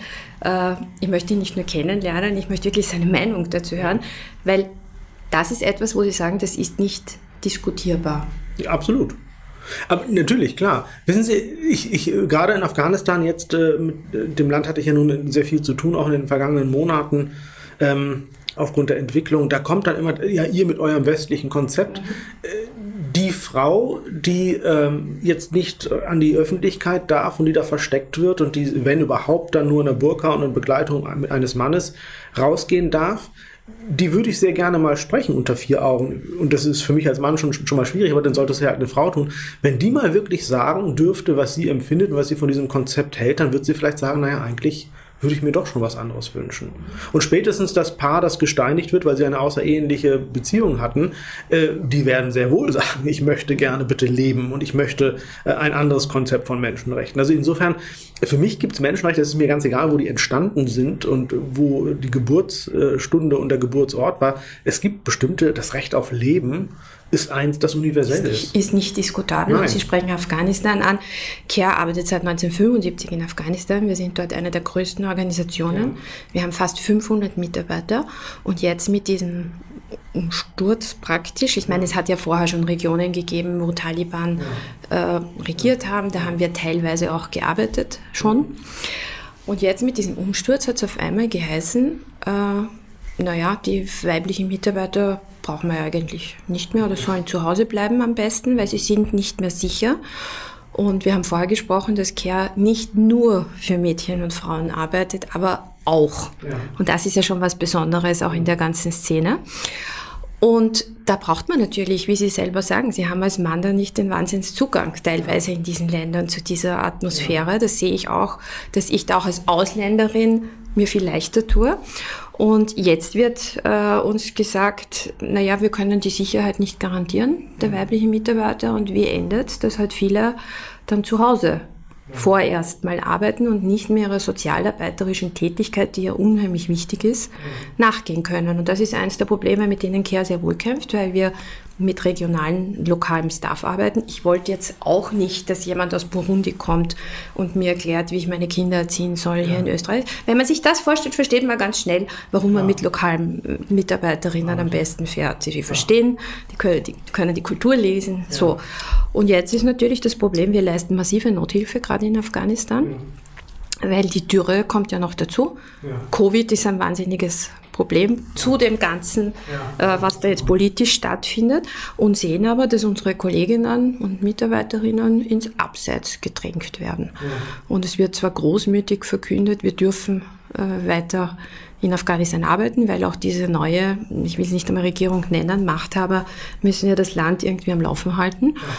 Ich möchte ihn nicht nur kennenlernen, ich möchte wirklich seine Meinung dazu hören, weil das ist etwas, wo Sie sagen, das ist nicht diskutierbar. Ja, absolut. Aber natürlich, klar. Wissen Sie, ich, ich gerade in Afghanistan jetzt, äh, mit dem Land hatte ich ja nun sehr viel zu tun, auch in den vergangenen Monaten, ähm, aufgrund der Entwicklung. Da kommt dann immer, ja, ihr mit eurem westlichen Konzept. Äh, die Frau, die ähm, jetzt nicht an die Öffentlichkeit darf und die da versteckt wird und die, wenn überhaupt, dann nur in der Burka und in Begleitung eines Mannes rausgehen darf, die würde ich sehr gerne mal sprechen unter vier Augen. Und das ist für mich als Mann schon, schon mal schwierig, aber dann sollte es ja eine Frau tun. Wenn die mal wirklich sagen dürfte, was sie empfindet und was sie von diesem Konzept hält, dann wird sie vielleicht sagen, naja, eigentlich würde ich mir doch schon was anderes wünschen. Und spätestens das Paar, das gesteinigt wird, weil sie eine außereheliche Beziehung hatten, äh, die werden sehr wohl sagen, ich möchte gerne bitte leben und ich möchte äh, ein anderes Konzept von Menschenrechten. Also insofern, für mich gibt es Menschenrechte, es ist mir ganz egal, wo die entstanden sind und wo die Geburtsstunde und der Geburtsort war. Es gibt bestimmte, das Recht auf Leben ist eins, das universell ist. Ist, ist nicht diskutabel. Nein. Sie sprechen Afghanistan an. CARE arbeitet seit neunzehnhundertfünfundsiebzig in Afghanistan. Wir sind dort eine der größten Organisationen. Ja. Wir haben fast fünfhundert Mitarbeiter. Und jetzt mit diesem Umsturz praktisch, ich meine, es hat ja vorher schon Regionen gegeben, wo Taliban ja. äh, regiert haben. Da haben wir teilweise auch gearbeitet schon. Und jetzt mit diesem Umsturz hat es auf einmal geheißen, äh, naja, die weiblichen Mitarbeiter brauchen wir eigentlich nicht mehr oder sollen zu Hause bleiben am besten, weil sie sind nicht mehr sicher. Und wir haben vorher gesprochen, dass CARE nicht nur für Mädchen und Frauen arbeitet, aber auch. Ja. Und das ist ja schon was Besonderes auch in der ganzen Szene. Und da braucht man natürlich, wie Sie selber sagen, Sie haben als Mann da nicht den Wahnsinnszugang teilweise in diesen Ländern zu dieser Atmosphäre. Ja. Das sehe ich auch, dass ich da auch als Ausländerin mir viel leichter tue. Und jetzt wird äh, uns gesagt, naja, wir können die Sicherheit nicht garantieren, der weiblichen Mitarbeiter. Und wie endet, dass halt viele dann zu Hause vorerst mal arbeiten und nicht mehr ihrer sozialarbeiterischen Tätigkeit, die ja unheimlich wichtig ist, nachgehen können. Und das ist eines der Probleme, mit denen CARE sehr wohl kämpft, weil wir mit regionalen, lokalem Staff arbeiten. Ich wollte jetzt auch nicht, dass jemand aus Burundi kommt und mir erklärt, wie ich meine Kinder erziehen soll hier ja. in Österreich. Wenn man sich das vorstellt, versteht man ganz schnell, warum man ja. mit lokalen Mitarbeiterinnen ja. am besten fährt. Sie verstehen, die können die, können die Kultur lesen. Ja. So. Und jetzt ist natürlich das Problem, wir leisten massive Nothilfe, gerade in Afghanistan, ja. weil die Dürre kommt ja noch dazu. Ja. Covid ist ein wahnsinniges Problem zu dem Ganzen, ja. äh, was da jetzt politisch stattfindet, und sehen aber, dass unsere Kolleginnen und Mitarbeiterinnen ins Abseits gedrängt werden. Ja. Und es wird zwar großmütig verkündet, wir dürfen äh, weiter in Afghanistan arbeiten, weil auch diese neue, ich will es nicht einmal Regierung nennen, Machthaber müssen ja das Land irgendwie am Laufen halten. Ja.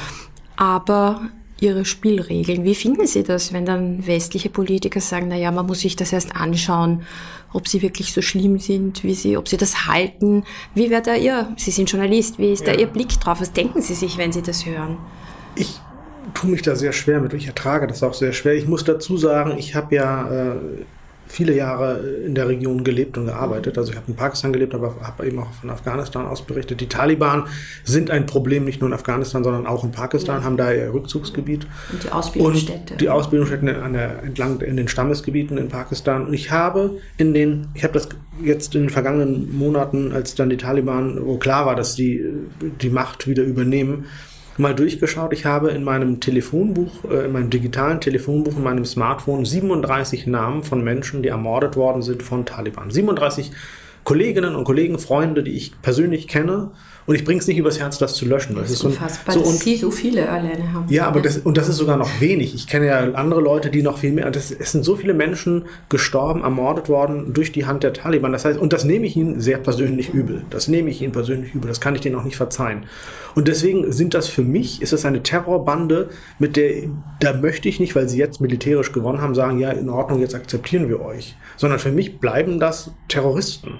Aber ihre Spielregeln, wie finden Sie das, wenn dann westliche Politiker sagen, naja, man muss sich das erst anschauen, ob sie wirklich so schlimm sind, wie sie, ob sie das halten? Wie wäre da Ihr, Sie sind Journalist, wie ist ja. da Ihr Blick drauf? Was denken Sie sich, wenn Sie das hören? Ich tue mich da sehr schwer mit, ich ertrage das auch sehr schwer. Ich muss dazu sagen, ich habe ja äh, viele Jahre in der Region gelebt und gearbeitet. Also ich habe in Pakistan gelebt, aber habe eben auch von Afghanistan aus berichtet. Die Taliban sind ein Problem nicht nur in Afghanistan, sondern auch in Pakistan, ja. haben da ihr Rückzugsgebiet. Und die Ausbildungsstätte. Und die Ausbildungsstätten an der, entlang in den Stammesgebieten in Pakistan. Und ich habe in den, ich habe das jetzt in den vergangenen Monaten, als dann die Taliban, wo klar war, dass die die Macht wieder übernehmen, mal durchgeschaut. Ich habe in meinem Telefonbuch, äh, in meinem digitalen Telefonbuch, in meinem Smartphone siebenunddreißig Namen von Menschen, die ermordet worden sind von Taliban. siebenunddreißig Kolleginnen und Kollegen, Freunde, die ich persönlich kenne Und ich bringe es nicht übers Herz, das zu löschen. Das, das ist so unfassbar, so, dass und, Sie so viele alleine haben. Ja, aber das, und das ist sogar noch wenig. Ich kenne ja andere Leute, die noch viel mehr, das, es sind so viele Menschen gestorben, ermordet worden durch die Hand der Taliban. Das heißt, und das nehme ich ihnen sehr persönlich übel. Das nehme ich ihnen persönlich übel. Das kann ich denen auch nicht verzeihen. Und deswegen sind das für mich, ist das eine Terrorbande, mit der, da möchte ich nicht, weil sie jetzt militärisch gewonnen haben, sagen, ja, in Ordnung, jetzt akzeptieren wir euch. Sondern für mich bleiben das Terroristen.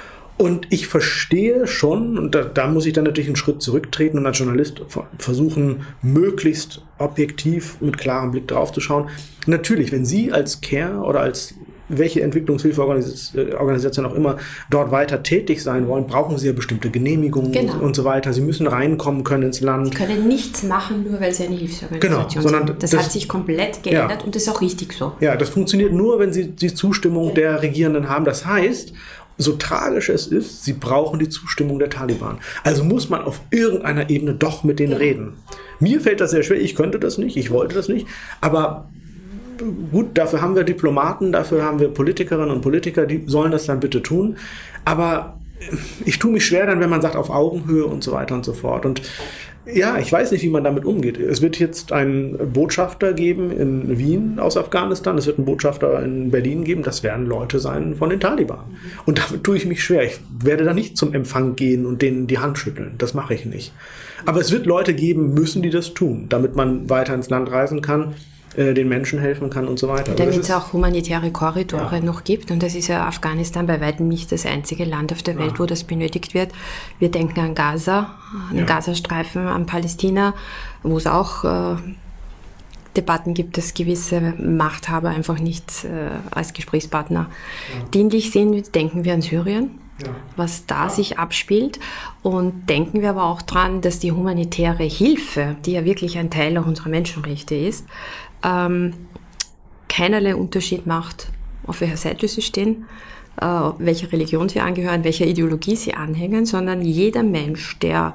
Und ich verstehe schon, und da, da muss ich dann natürlich einen Schritt zurücktreten und als Journalist versuchen, möglichst objektiv mit klarem Blick drauf zu schauen. Natürlich, wenn Sie als CARE oder als welche Entwicklungshilfeorganisation auch immer dort weiter tätig sein wollen, brauchen Sie ja bestimmte Genehmigungen genau. und so weiter. Sie müssen reinkommen können ins Land. Sie können nichts machen, nur weil Sie eine Hilfsorganisation genau, sondern sind. Das, das hat sich komplett geändert ja. und das ist auch richtig so. Ja, das funktioniert nur, wenn Sie die Zustimmung der Regierenden haben. Das heißt, so tragisch es ist, sie brauchen die Zustimmung der Taliban. Also muss man auf irgendeiner Ebene doch mit denen ja. reden. Mir fällt das sehr schwer, ich könnte das nicht, ich wollte das nicht, aber gut, dafür haben wir Diplomaten, dafür haben wir Politikerinnen und Politiker, die sollen das dann bitte tun. Aber ich tue mich schwer dann, wenn man sagt, auf Augenhöhe und so weiter und so fort. Und ja, ich weiß nicht, wie man damit umgeht. Es wird jetzt einen Botschafter geben in Wien aus Afghanistan, es wird einen Botschafter in Berlin geben, das werden Leute sein von den Taliban. Und damit tue ich mich schwer. Ich werde da nicht zum Empfang gehen und denen die Hand schütteln. Das mache ich nicht. Aber es wird Leute geben müssen, die das tun, damit man weiter ins Land reisen kann, den Menschen helfen kann und so weiter. Damit es auch humanitäre Korridore ja. noch gibt. Und das ist ja Afghanistan bei weitem nicht das einzige Land auf der ja. Welt, wo das benötigt wird. Wir denken an Gaza, an den ja. Gazastreifen, an Palästina, wo es auch äh, Debatten gibt, dass gewisse Machthaber einfach nicht äh, als Gesprächspartner ja. dienlich sind. Denken wir an Syrien. Ja. Was da ja. sich abspielt. Und denken wir aber auch dran, dass die humanitäre Hilfe, die ja wirklich ein Teil auch unserer Menschenrechte ist, ähm, keinerlei Unterschied macht, auf welcher Seite sie stehen, äh, welcher Religion sie angehören, welcher Ideologie sie anhängen, sondern jeder Mensch, der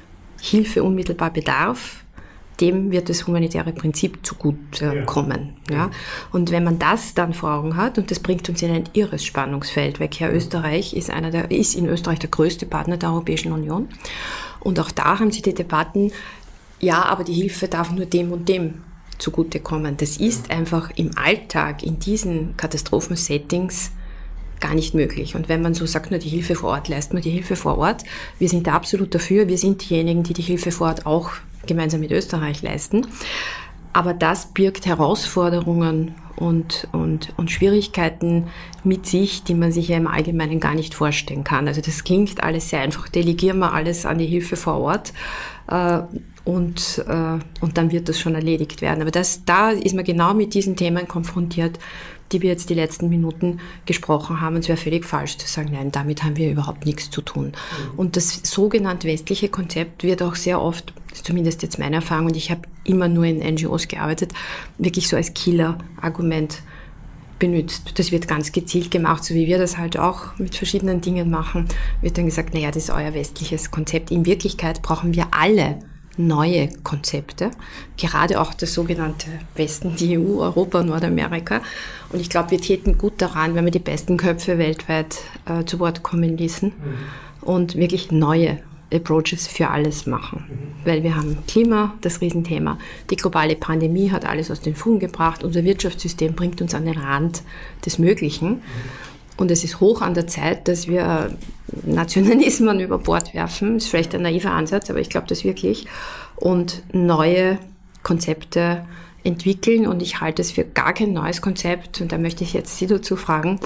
Hilfe unmittelbar bedarf, dem wird das humanitäre Prinzip zugute kommen. Ja. Ja. Und wenn man das dann vor Augen hat, und das bringt uns in ein irres Spannungsfeld, weil CARE Österreich ist, einer der, ist in Österreich der größte Partner der Europäischen Union. Und auch da haben sie die Debatten, ja, aber die Hilfe darf nur dem und dem zugutekommen. Das ist einfach im Alltag, in diesen Katastrophensettings gar nicht möglich. Und wenn man so sagt, nur die Hilfe vor Ort, leistet man die Hilfe vor Ort. Wir sind da absolut dafür. Wir sind diejenigen, die die Hilfe vor Ort auch gemeinsam mit Österreich leisten. Aber das birgt Herausforderungen und, und, und Schwierigkeiten mit sich, die man sich ja im Allgemeinen gar nicht vorstellen kann. Also das klingt alles sehr einfach. Delegieren wir alles an die Hilfe vor Ort äh, und, äh, und dann wird das schon erledigt werden. Aber das, da ist man genau mit diesen Themen konfrontiert, die wir jetzt die letzten Minuten gesprochen haben. Und es wäre völlig falsch zu sagen, nein, damit haben wir überhaupt nichts zu tun. Mhm. Und das sogenannte westliche Konzept wird auch sehr oft, das ist zumindest jetzt meine Erfahrung, und ich habe immer nur in N G Os gearbeitet, wirklich so als Killer-Argument benutzt. Das wird ganz gezielt gemacht, so wie wir das halt auch mit verschiedenen Dingen machen. Wird dann gesagt, naja, das ist euer westliches Konzept. In Wirklichkeit brauchen wir alle neue Konzepte, gerade auch das sogenannte Westen, die E U, Europa, Nordamerika. Und ich glaube, wir täten gut daran, wenn wir die besten Köpfe weltweit äh, zu Wort kommen ließen mhm. und wirklich neue Approaches für alles machen. Mhm. Weil wir haben Klima, das Riesenthema. Die globale Pandemie hat alles aus den Fugen gebracht. Unser Wirtschaftssystem bringt uns an den Rand des Möglichen. Mhm. Und es ist hoch an der Zeit, dass wir Nationalismen über Bord werfen. Das ist vielleicht ein naiver Ansatz, aber ich glaube das wirklich. Und neue Konzepte entwickeln. Und ich halte es für gar kein neues Konzept. Und da möchte ich jetzt Sie dazu fragen,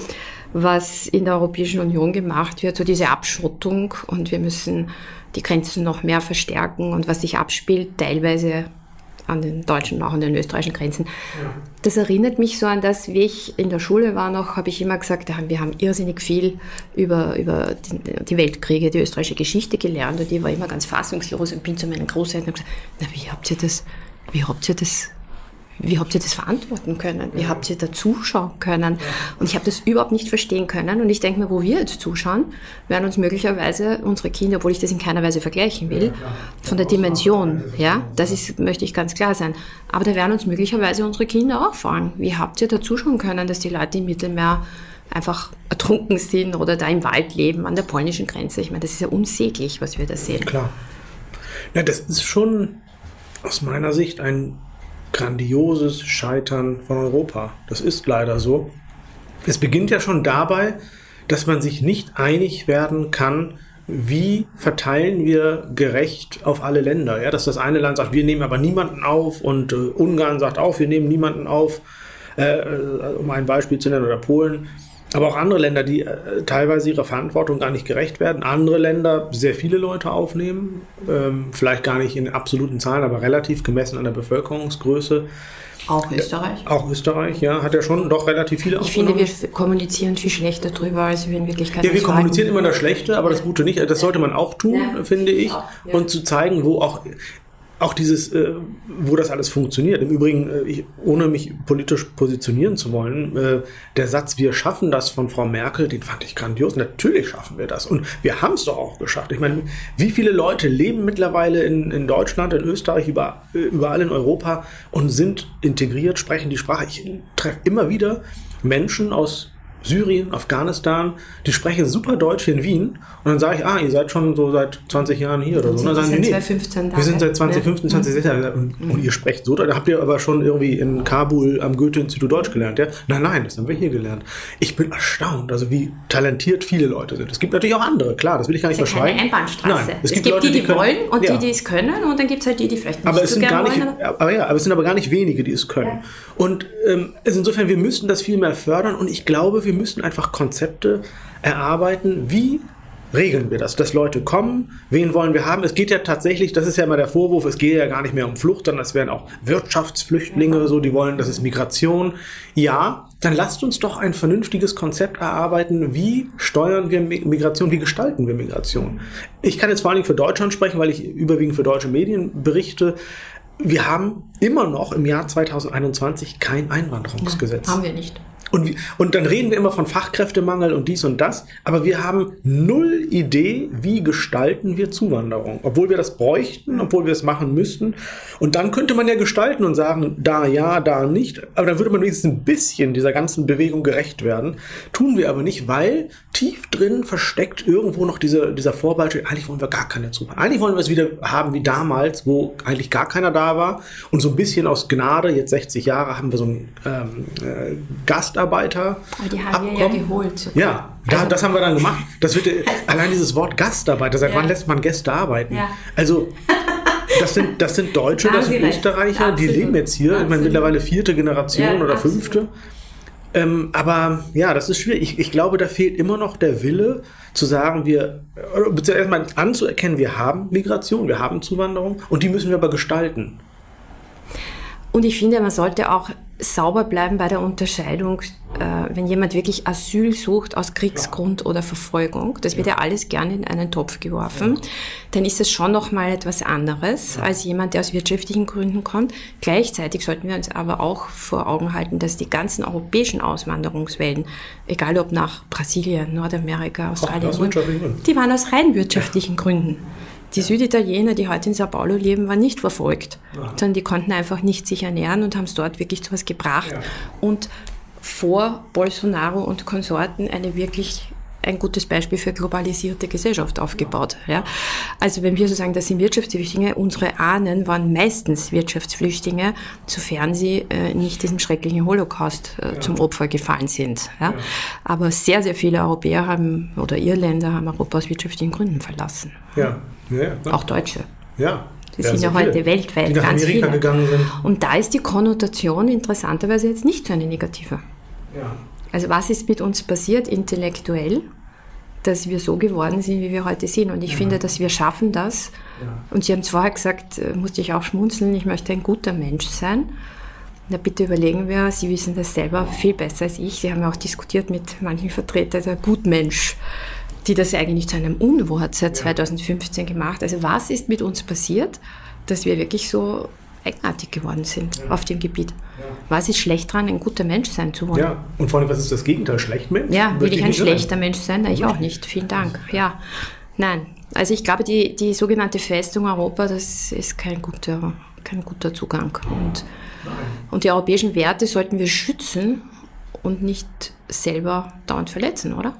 was in der Europäischen Union gemacht wird, so diese Abschottung. Und wir müssen die Grenzen noch mehr verstärken. Und was sich abspielt, teilweise an den deutschen und auch an den österreichischen Grenzen. Ja. Das erinnert mich so an das, wie ich in der Schule war noch, habe ich immer gesagt, wir haben irrsinnig viel über, über die, die Weltkriege, die österreichische Geschichte gelernt und ich war immer ganz fassungslos und bin zu meinen Großeltern und habe gesagt, na, wie habt ihr das, wie habt ihr das Wie habt ihr das verantworten können? Wie habt ihr da zuschauen können? Und ich habe das überhaupt nicht verstehen können. Und ich denke mir, wo wir jetzt zuschauen, werden uns möglicherweise unsere Kinder, obwohl ich das in keiner Weise vergleichen will, von der Dimension, ja, das ist, möchte ich ganz klar sein. Aber da werden uns möglicherweise unsere Kinder auch fragen, wie habt ihr da zuschauen können, dass die Leute im Mittelmeer einfach ertrunken sind oder da im Wald leben, an der polnischen Grenze. Ich meine, das ist ja unsäglich, was wir da sehen. Klar. Ja, das ist schon aus meiner Sicht ein grandioses Scheitern von Europa. Das ist leider so. Es beginnt ja schon dabei, dass man sich nicht einig werden kann, wie verteilen wir gerecht auf alle Länder. Ja, dass das eine Land sagt, wir nehmen aber niemanden auf und äh, Ungarn sagt auch, wir nehmen niemanden auf, äh, um ein Beispiel zu nennen, oder Polen. Aber auch andere Länder, die äh, teilweise ihrer Verantwortung gar nicht gerecht werden. Andere Länder sehr viele Leute aufnehmen, ähm, vielleicht gar nicht in absoluten Zahlen, aber relativ gemessen an der Bevölkerungsgröße. Auch Österreich? Ja, auch Österreich, ja, hat ja schon doch relativ viele Ich finde, wir kommunizieren viel schlechter drüber, als wir in Wirklichkeit Ja, wir kommunizieren immer das Schlechte, aber das Gute nicht. Das sollte man auch tun, ja, finde ich. Auch, ja. Und zu zeigen, wo auch, auch dieses, äh, wo das alles funktioniert. Im Übrigen, äh, ich, ohne mich politisch positionieren zu wollen, äh, der Satz, wir schaffen das von Frau Merkel, den fand ich grandios. Natürlich schaffen wir das. Und wir haben es doch auch geschafft. Ich meine, wie viele Leute leben mittlerweile in, in Deutschland, in Österreich, über, überall in Europa und sind integriert, sprechen die Sprache. Ich treffe immer wieder Menschen aus Syrien, Afghanistan, die sprechen super Deutsch hier in Wien. Und dann sage ich, ah, ihr seid schon so seit zwanzig Jahren hier oder so. Und dann sagen die, nee, wir sind seit zwanzig fünfzehn, zwanzig sechzehn Jahren. Und, mhm. und ihr sprecht so, da habt ihr aber schon irgendwie in Kabul am Goethe-Institut Deutsch gelernt. Ja? Nein, nein, das haben wir hier gelernt. Ich bin erstaunt, also wie talentiert viele Leute sind. Es gibt natürlich auch andere, klar, das will ich gar nicht das ist verschweigen. Keine Einbahnstraße. Nein, es, es gibt, gibt Leute, die, die, die können, wollen und ja. die, die es können, und dann gibt es halt die, die vielleicht nicht aber es so sind gerne gar nicht, wollen. Aber ja, aber es sind aber gar nicht wenige, die es können. Ja. Und ähm, also insofern, wir müssten das viel mehr fördern, und ich glaube, wir müssten einfach Konzepte erarbeiten, wie regeln wir das, dass Leute kommen, wen wollen wir haben. Es geht ja tatsächlich, das ist ja immer der Vorwurf, es geht ja gar nicht mehr um Flucht, sondern es werden auch Wirtschaftsflüchtlinge, so, die wollen, das ist Migration. Ja, dann lasst uns doch ein vernünftiges Konzept erarbeiten, wie steuern wir Migration, wie gestalten wir Migration. Ich kann jetzt vor allen Dingen für Deutschland sprechen, weil ich überwiegend für deutsche Medien berichte. Wir haben immer noch im Jahr zweitausendeinundzwanzig kein Einwanderungsgesetz. Nein, haben wir nicht. Und, und dann reden wir immer von Fachkräftemangel und dies und das, aber wir haben null Idee, wie gestalten wir Zuwanderung, obwohl wir das bräuchten, obwohl wir es machen müssten. Und dann könnte man ja gestalten und sagen, da ja, da nicht, aber dann würde man wenigstens ein bisschen dieser ganzen Bewegung gerecht werden. Tun wir aber nicht, weil tief drin versteckt irgendwo noch diese, dieser Vorbeispiel, eigentlich wollen wir gar keine Zuwanderung. Eigentlich wollen wir es wieder haben wie damals, wo eigentlich gar keiner da war, und so ein bisschen aus Gnade, jetzt sechzig Jahre, haben wir so einen ähm, äh, Gastarbeiter. Aber die haben wir ja geholt. Sogar. Ja, da, das haben wir dann gemacht. Das wird, allein dieses Wort Gastarbeiter, seit ja. wann lässt man Gäste arbeiten? Ja. Also, das sind, das sind Deutsche, das sind Österreicher, Absolut. die leben jetzt hier, ich meine, mittlerweile vierte Generation ja, oder absolut. fünfte. Ähm, aber ja, das ist schwierig. Ich, ich glaube, da fehlt immer noch der Wille zu sagen, wir, beziehungsweise erstmal anzuerkennen, wir haben Migration, wir haben Zuwanderung, und die müssen wir aber gestalten. Und ich finde, man sollte auch sauber bleiben bei der Unterscheidung, äh, wenn jemand wirklich Asyl sucht aus Kriegsgrund oder Verfolgung, das wird ja, ja alles gerne in einen Topf geworfen, ja. dann ist es schon nochmal etwas anderes ja. als jemand, der aus wirtschaftlichen Gründen kommt. Gleichzeitig sollten wir uns aber auch vor Augen halten, dass die ganzen europäischen Auswanderungswellen, egal ob nach Brasilien, Nordamerika, Australien, Ach, die waren aus rein wirtschaftlichen ja. Gründen. Die Süditaliener, die heute in Sao Paulo leben, waren nicht verfolgt, ja. sondern die konnten einfach nicht sich ernähren und haben es dort wirklich zu was gebracht. Ja. Und vor Bolsonaro und Konsorten eine wirklich ein gutes Beispiel für globalisierte Gesellschaft aufgebaut. Ja. Also wenn wir so sagen, das sind Wirtschaftsflüchtlinge, unsere Ahnen waren meistens Wirtschaftsflüchtlinge, sofern sie äh, nicht diesem schrecklichen Holocaust äh, ja. zum Opfer gefallen sind. Ja. Ja. Aber sehr, sehr viele Europäer haben oder Irländer haben Europa aus wirtschaftlichen Gründen verlassen. Ja. Ja, ja, auch Deutsche. Ja. Die ja, sind ja heute viele, weltweit die nach ganz Amerika viele. gegangen sind. Und da ist die Konnotation interessanterweise jetzt nicht so eine negative. Ja. Also was ist mit uns passiert intellektuell, dass wir so geworden sind, wie wir heute sind? Und ich ja. finde, dass wir schaffen das. Ja. Und Sie haben es vorher gesagt, musste ich auch schmunzeln, ich möchte ein guter Mensch sein. Na bitte überlegen wir, Sie wissen das selber viel besser als ich. Sie haben ja auch diskutiert mit manchen Vertretern der Gutmensch, die das eigentlich zu einem Unwort seit zweitausendfünfzehn gemacht. Also was ist mit uns passiert, dass wir wirklich so eigenartig geworden sind ja. auf dem Gebiet? Ja. Was ist schlecht dran, ein guter Mensch sein zu wollen? Ja, und vor allem, was ist das Gegenteil? Schlechtmensch? Ja, will ich ein schlechter Mensch sein? Nein, ich auch nicht. Vielen Dank. Ja, nein. Also ich glaube, die, die sogenannte Festung Europa, das ist kein guter, kein guter Zugang. Und, und die europäischen Werte sollten wir schützen, und nicht selber dauernd verletzen, oder?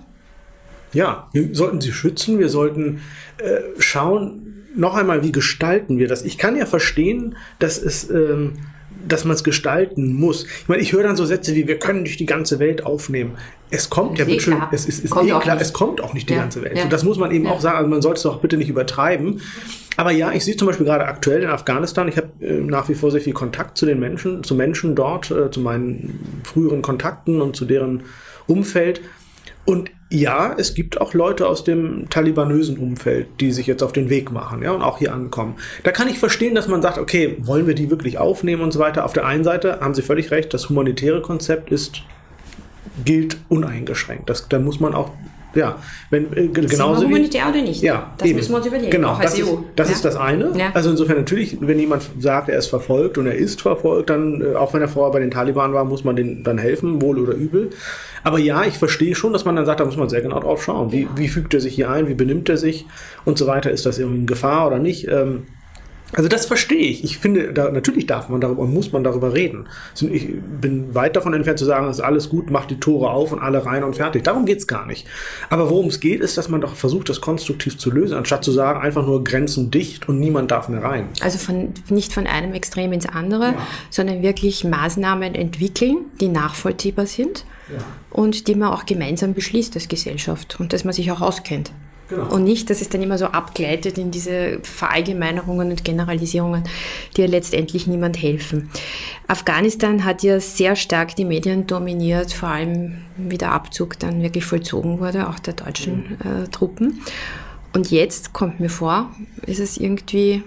Ja, wir sollten sie schützen, wir sollten äh, schauen, noch einmal, wie gestalten wir das? Ich kann ja verstehen, dass es, ähm, dass man es gestalten muss. Ich meine, ich höre dann so Sätze wie, wir können nicht die ganze Welt aufnehmen. Es kommt ja, eh bitte, es ist, ist kommt eh klar, nicht. es kommt auch nicht die ja. ganze Welt. Ja. So, das muss man eben ja. auch sagen, also man sollte es doch bitte nicht übertreiben. Aber ja, ich sehe zum Beispiel gerade aktuell in Afghanistan, ich habe äh, nach wie vor sehr viel Kontakt zu den Menschen, zu Menschen dort, äh, zu meinen früheren Kontakten und zu deren Umfeld. Und ja, es gibt auch Leute aus dem talibanösen Umfeld, die sich jetzt auf den Weg machen, ja, und auch hier ankommen. Da kann ich verstehen, dass man sagt, okay, wollen wir die wirklich aufnehmen und so weiter. Auf der einen Seite haben Sie völlig recht, das humanitäre Konzept ist, gilt uneingeschränkt. Das, da muss man auch, ja, wenn äh, genauso wie humanitär oder nicht? Ja, das eben. müssen wir uns überlegen. Genau, auch das, als ist, E U. das ja. ist das eine. Ja. Also insofern natürlich, wenn jemand sagt, er ist verfolgt und er ist verfolgt, dann, äh, auch wenn er vorher bei den Taliban war, muss man denen dann helfen, wohl oder übel. Aber ja, ich verstehe schon, dass man dann sagt, da muss man sehr genau drauf schauen. Wie, wie fügt er sich hier ein, wie benimmt er sich und so weiter. Ist das irgendwie eine Gefahr oder nicht? Ähm, Also das verstehe ich. Ich finde, da, natürlich darf man darüber und muss man darüber reden. Also ich bin weit davon entfernt zu sagen, es ist alles gut, macht die Tore auf und alle rein und fertig. Darum geht's gar nicht. Aber worum es geht, ist, dass man doch versucht, das konstruktiv zu lösen, anstatt zu sagen, einfach nur Grenzen dicht und niemand darf mehr rein. Also von, nicht von einem Extrem ins andere, Ja. sondern wirklich Maßnahmen entwickeln, die nachvollziehbar sind Ja. und die man auch gemeinsam beschließt als Gesellschaft und dass man sich auch auskennt. Genau. Und nicht, dass es dann immer so abgleitet in diese Verallgemeinerungen und Generalisierungen, die ja letztendlich niemand helfen. Afghanistan hat ja sehr stark die Medien dominiert, vor allem wie der Abzug dann wirklich vollzogen wurde, auch der deutschen äh, Truppen. Und jetzt kommt mir vor, ist es irgendwie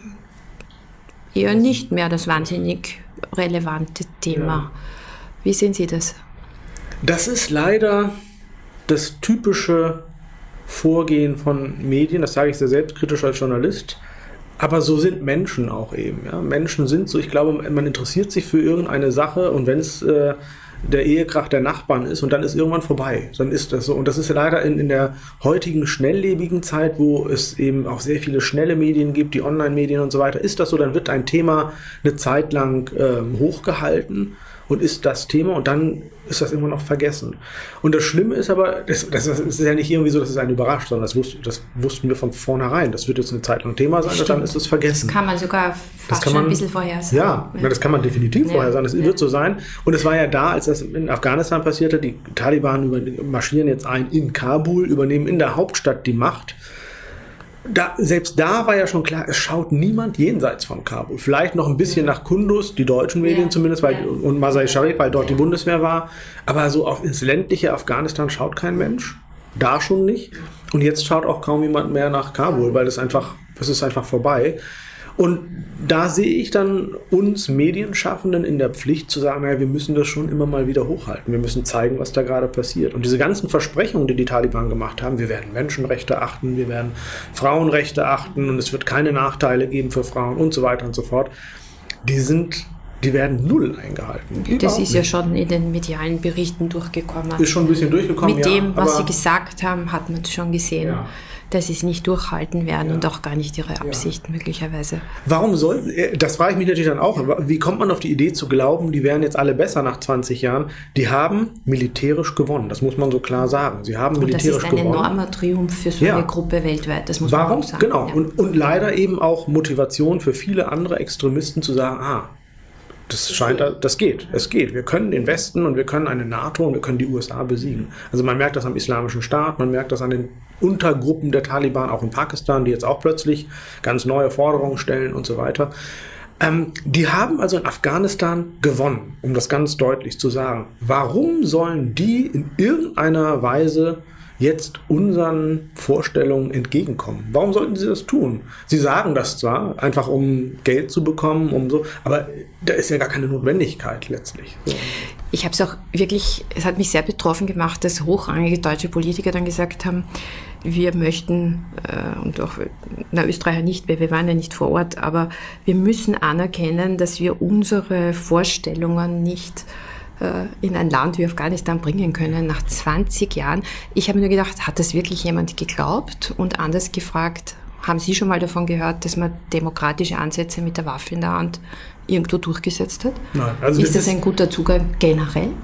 eher nicht mehr das wahnsinnig relevante Thema. Ja. Wie sehen Sie das? Das ist leider das typische Vorgehen von Medien, das sage ich sehr selbstkritisch als Journalist, aber so sind Menschen auch eben. Ja? Menschen sind so, ich glaube, man interessiert sich für irgendeine Sache und wenn es äh, der Ehekrach der Nachbarn ist und dann ist irgendwann vorbei, dann ist das so. Und das ist leider in, in der heutigen schnelllebigen Zeit, wo es eben auch sehr viele schnelle Medien gibt, die Online-Medien und so weiter, ist das so, dann wird ein Thema eine Zeit lang äh, hochgehalten und ist das Thema und dann ist das immer noch vergessen. Und das Schlimme ist aber, das, das ist ja nicht irgendwie so, dass es einen überrascht, sondern das, wusste, das wussten wir von vornherein. Das wird jetzt eine Zeit lang Thema sein Stimmt. und dann ist es vergessen. Das kann man sogar fast kann schon man, ein bisschen vorhersagen. Ja, ja, das kann man definitiv Ja. vorhersagen. Das Ja. wird so sein. Und es war ja da, als das in Afghanistan passierte, die Taliban über, marschieren jetzt ein in Kabul, übernehmen in der Hauptstadt die Macht. Da, selbst da war ja schon klar, es schaut niemand jenseits von Kabul. Vielleicht noch ein bisschen nach Kunduz, die deutschen Medien Ja, zumindest, weil, ja. und Mazar-i-Sharif, weil dort die Bundeswehr war. Aber so auch ins ländliche Afghanistan schaut kein Mensch. Da schon nicht. Und jetzt schaut auch kaum jemand mehr nach Kabul, weil das einfach, das ist einfach vorbei. Und da sehe ich dann uns Medienschaffenden in der Pflicht zu sagen, naja, wir müssen das schon immer mal wieder hochhalten. Wir müssen zeigen, was da gerade passiert. Und diese ganzen Versprechungen, die die Taliban gemacht haben, wir werden Menschenrechte achten, wir werden Frauenrechte achten und es wird keine Nachteile geben für Frauen und so weiter und so fort, die sind, die werden null eingehalten. Das Überhaupt ist ja nicht. schon in den medialen Berichten durchgekommen. Ist schon ein bisschen durchgekommen, Mit ja, dem, was aber- Sie gesagt haben, hat man schon gesehen, Ja. dass sie es nicht durchhalten werden Ja. und auch gar nicht ihre Absicht möglicherweise. Warum soll, das frage ich mich natürlich dann auch, wie kommt man auf die Idee zu glauben, die wären jetzt alle besser nach zwanzig Jahren? Die haben militärisch gewonnen, das muss man so klar sagen. Sie haben Und das militärisch ist ein gewonnen. enormer Triumph für so Ja. eine Gruppe weltweit, das muss man Warum? auch sagen. Genau. Ja. Und, und leider eben auch Motivation für viele andere Extremisten zu sagen, ah, das scheint, das geht, es geht. Wir können den Westen und wir können eine NATO und wir können die U S A besiegen. Also man merkt das am Islamischen Staat, man merkt das an den Untergruppen der Taliban, auch in Pakistan, die jetzt auch plötzlich ganz neue Forderungen stellen und so weiter. Ähm, die haben also in Afghanistan gewonnen, um das ganz deutlich zu sagen. Warum sollen die in irgendeiner Weise jetzt unseren Vorstellungen entgegenkommen? Warum sollten sie das tun? Sie sagen das zwar, einfach um Geld zu bekommen, um so, aber da ist ja gar keine Notwendigkeit letztlich. So. Ich habe es auch wirklich, es hat mich sehr betroffen gemacht, dass hochrangige deutsche Politiker dann gesagt haben, wir möchten, äh, und auch, na, Österreicher nicht, weil wir waren ja nicht vor Ort, aber wir müssen anerkennen, dass wir unsere Vorstellungen nicht äh, in ein Land wie Afghanistan bringen können, nach zwanzig Jahren. Ich habe mir nur gedacht, hat das wirklich jemand geglaubt? Und anders gefragt, haben Sie schon mal davon gehört, dass man demokratische Ansätze mit der Waffe in der Hand irgendwo durchgesetzt hat? Nein, also ist das das ist- ein guter Zugang generell?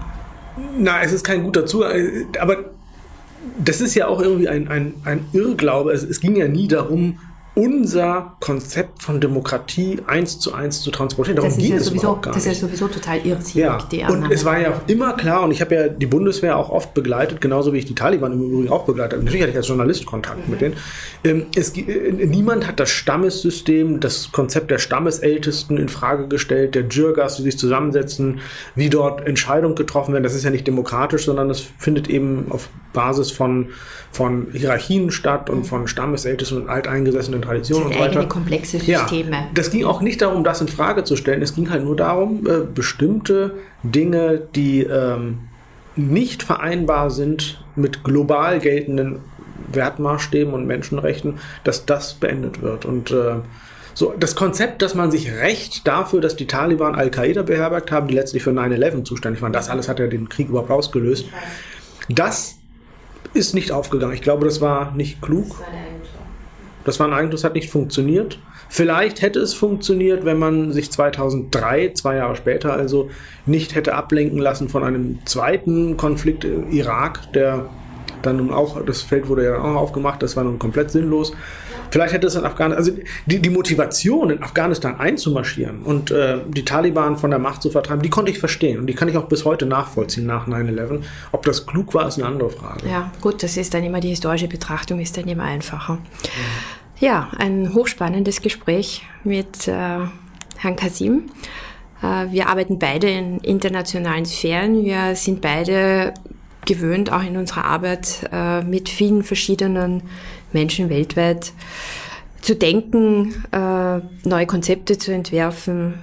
Na, es ist kein guter Zugang, aber das ist ja auch irgendwie ein, ein, ein Irrglaube. Es, es ging ja nie darum, unser Konzept von Demokratie eins zu eins zu transportieren. Darum das ist ging ja es sowieso, überhaupt gar das nicht. ist ja sowieso total irrsinnig. Ja. Die Und es war ja immer klar, und ich habe ja die Bundeswehr auch oft begleitet, genauso wie ich die Taliban im Übrigen auch begleitet habe. Natürlich hatte ich als Journalist Kontakt mhm. mit denen. Ähm, es, äh, niemand hat das Stammessystem, das Konzept der Stammesältesten in Frage gestellt, der Dschirgas, die sich zusammensetzen, wie dort Entscheidungen getroffen werden. Das ist ja nicht demokratisch, sondern es findet eben auf Basis von, von Hierarchien statt und von Stammesältesten und alteingesessenen Traditionen und so weiter. Komplexe Systeme. Ja, das ging auch nicht darum, das in Frage zu stellen. Es ging halt nur darum, äh, bestimmte Dinge, die ähm, nicht vereinbar sind mit global geltenden Wertmaßstäben und Menschenrechten, dass das beendet wird. Und äh, so das Konzept, dass man sich rächt dafür, dass die Taliban Al-Qaida beherbergt haben, die letztlich für neun elf zuständig waren, das alles hat ja den Krieg überhaupt ausgelöst. Das ist nicht aufgegangen. Ich glaube, das war nicht klug. Das war ein Eigentum, das hat nicht funktioniert. Vielleicht hätte es funktioniert, wenn man sich zweitausenddrei, zwei Jahre später also, nicht hätte ablenken lassen von einem zweiten Konflikt im Irak, der dann nun auch, das Feld wurde ja auch aufgemacht, das war nun komplett sinnlos. Vielleicht hätte es in Afghanistan, also die, die Motivation in Afghanistan einzumarschieren und äh, die Taliban von der Macht zu vertreiben, die konnte ich verstehen und die kann ich auch bis heute nachvollziehen nach neun elf. Ob das klug war, ist eine andere Frage. Ja, gut, das ist dann immer die historische Betrachtung, ist dann immer einfacher. Ja, ja, ein hochspannendes Gespräch mit äh, Herrn Kasim. Äh, wir arbeiten beide in internationalen Sphären. Wir sind beide gewöhnt, auch in unserer Arbeit äh, mit vielen verschiedenen Menschen weltweit zu denken, äh, neue Konzepte zu entwerfen,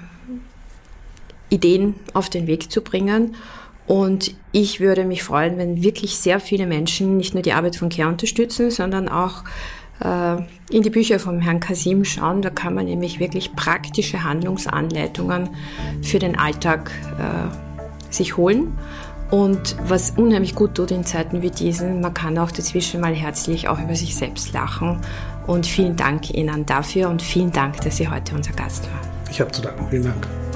Ideen auf den Weg zu bringen. Und ich würde mich freuen, wenn wirklich sehr viele Menschen nicht nur die Arbeit von CARE unterstützen, sondern auch äh, in die Bücher von Herrn Kasim schauen. Da kann man nämlich wirklich praktische Handlungsanleitungen für den Alltag äh, sich holen. Und was unheimlich gut tut in Zeiten wie diesen, man kann auch dazwischen mal herzlich auch über sich selbst lachen. Und vielen Dank Ihnen dafür und vielen Dank, dass Sie heute unser Gast waren. Ich habe zu danken. Vielen Dank.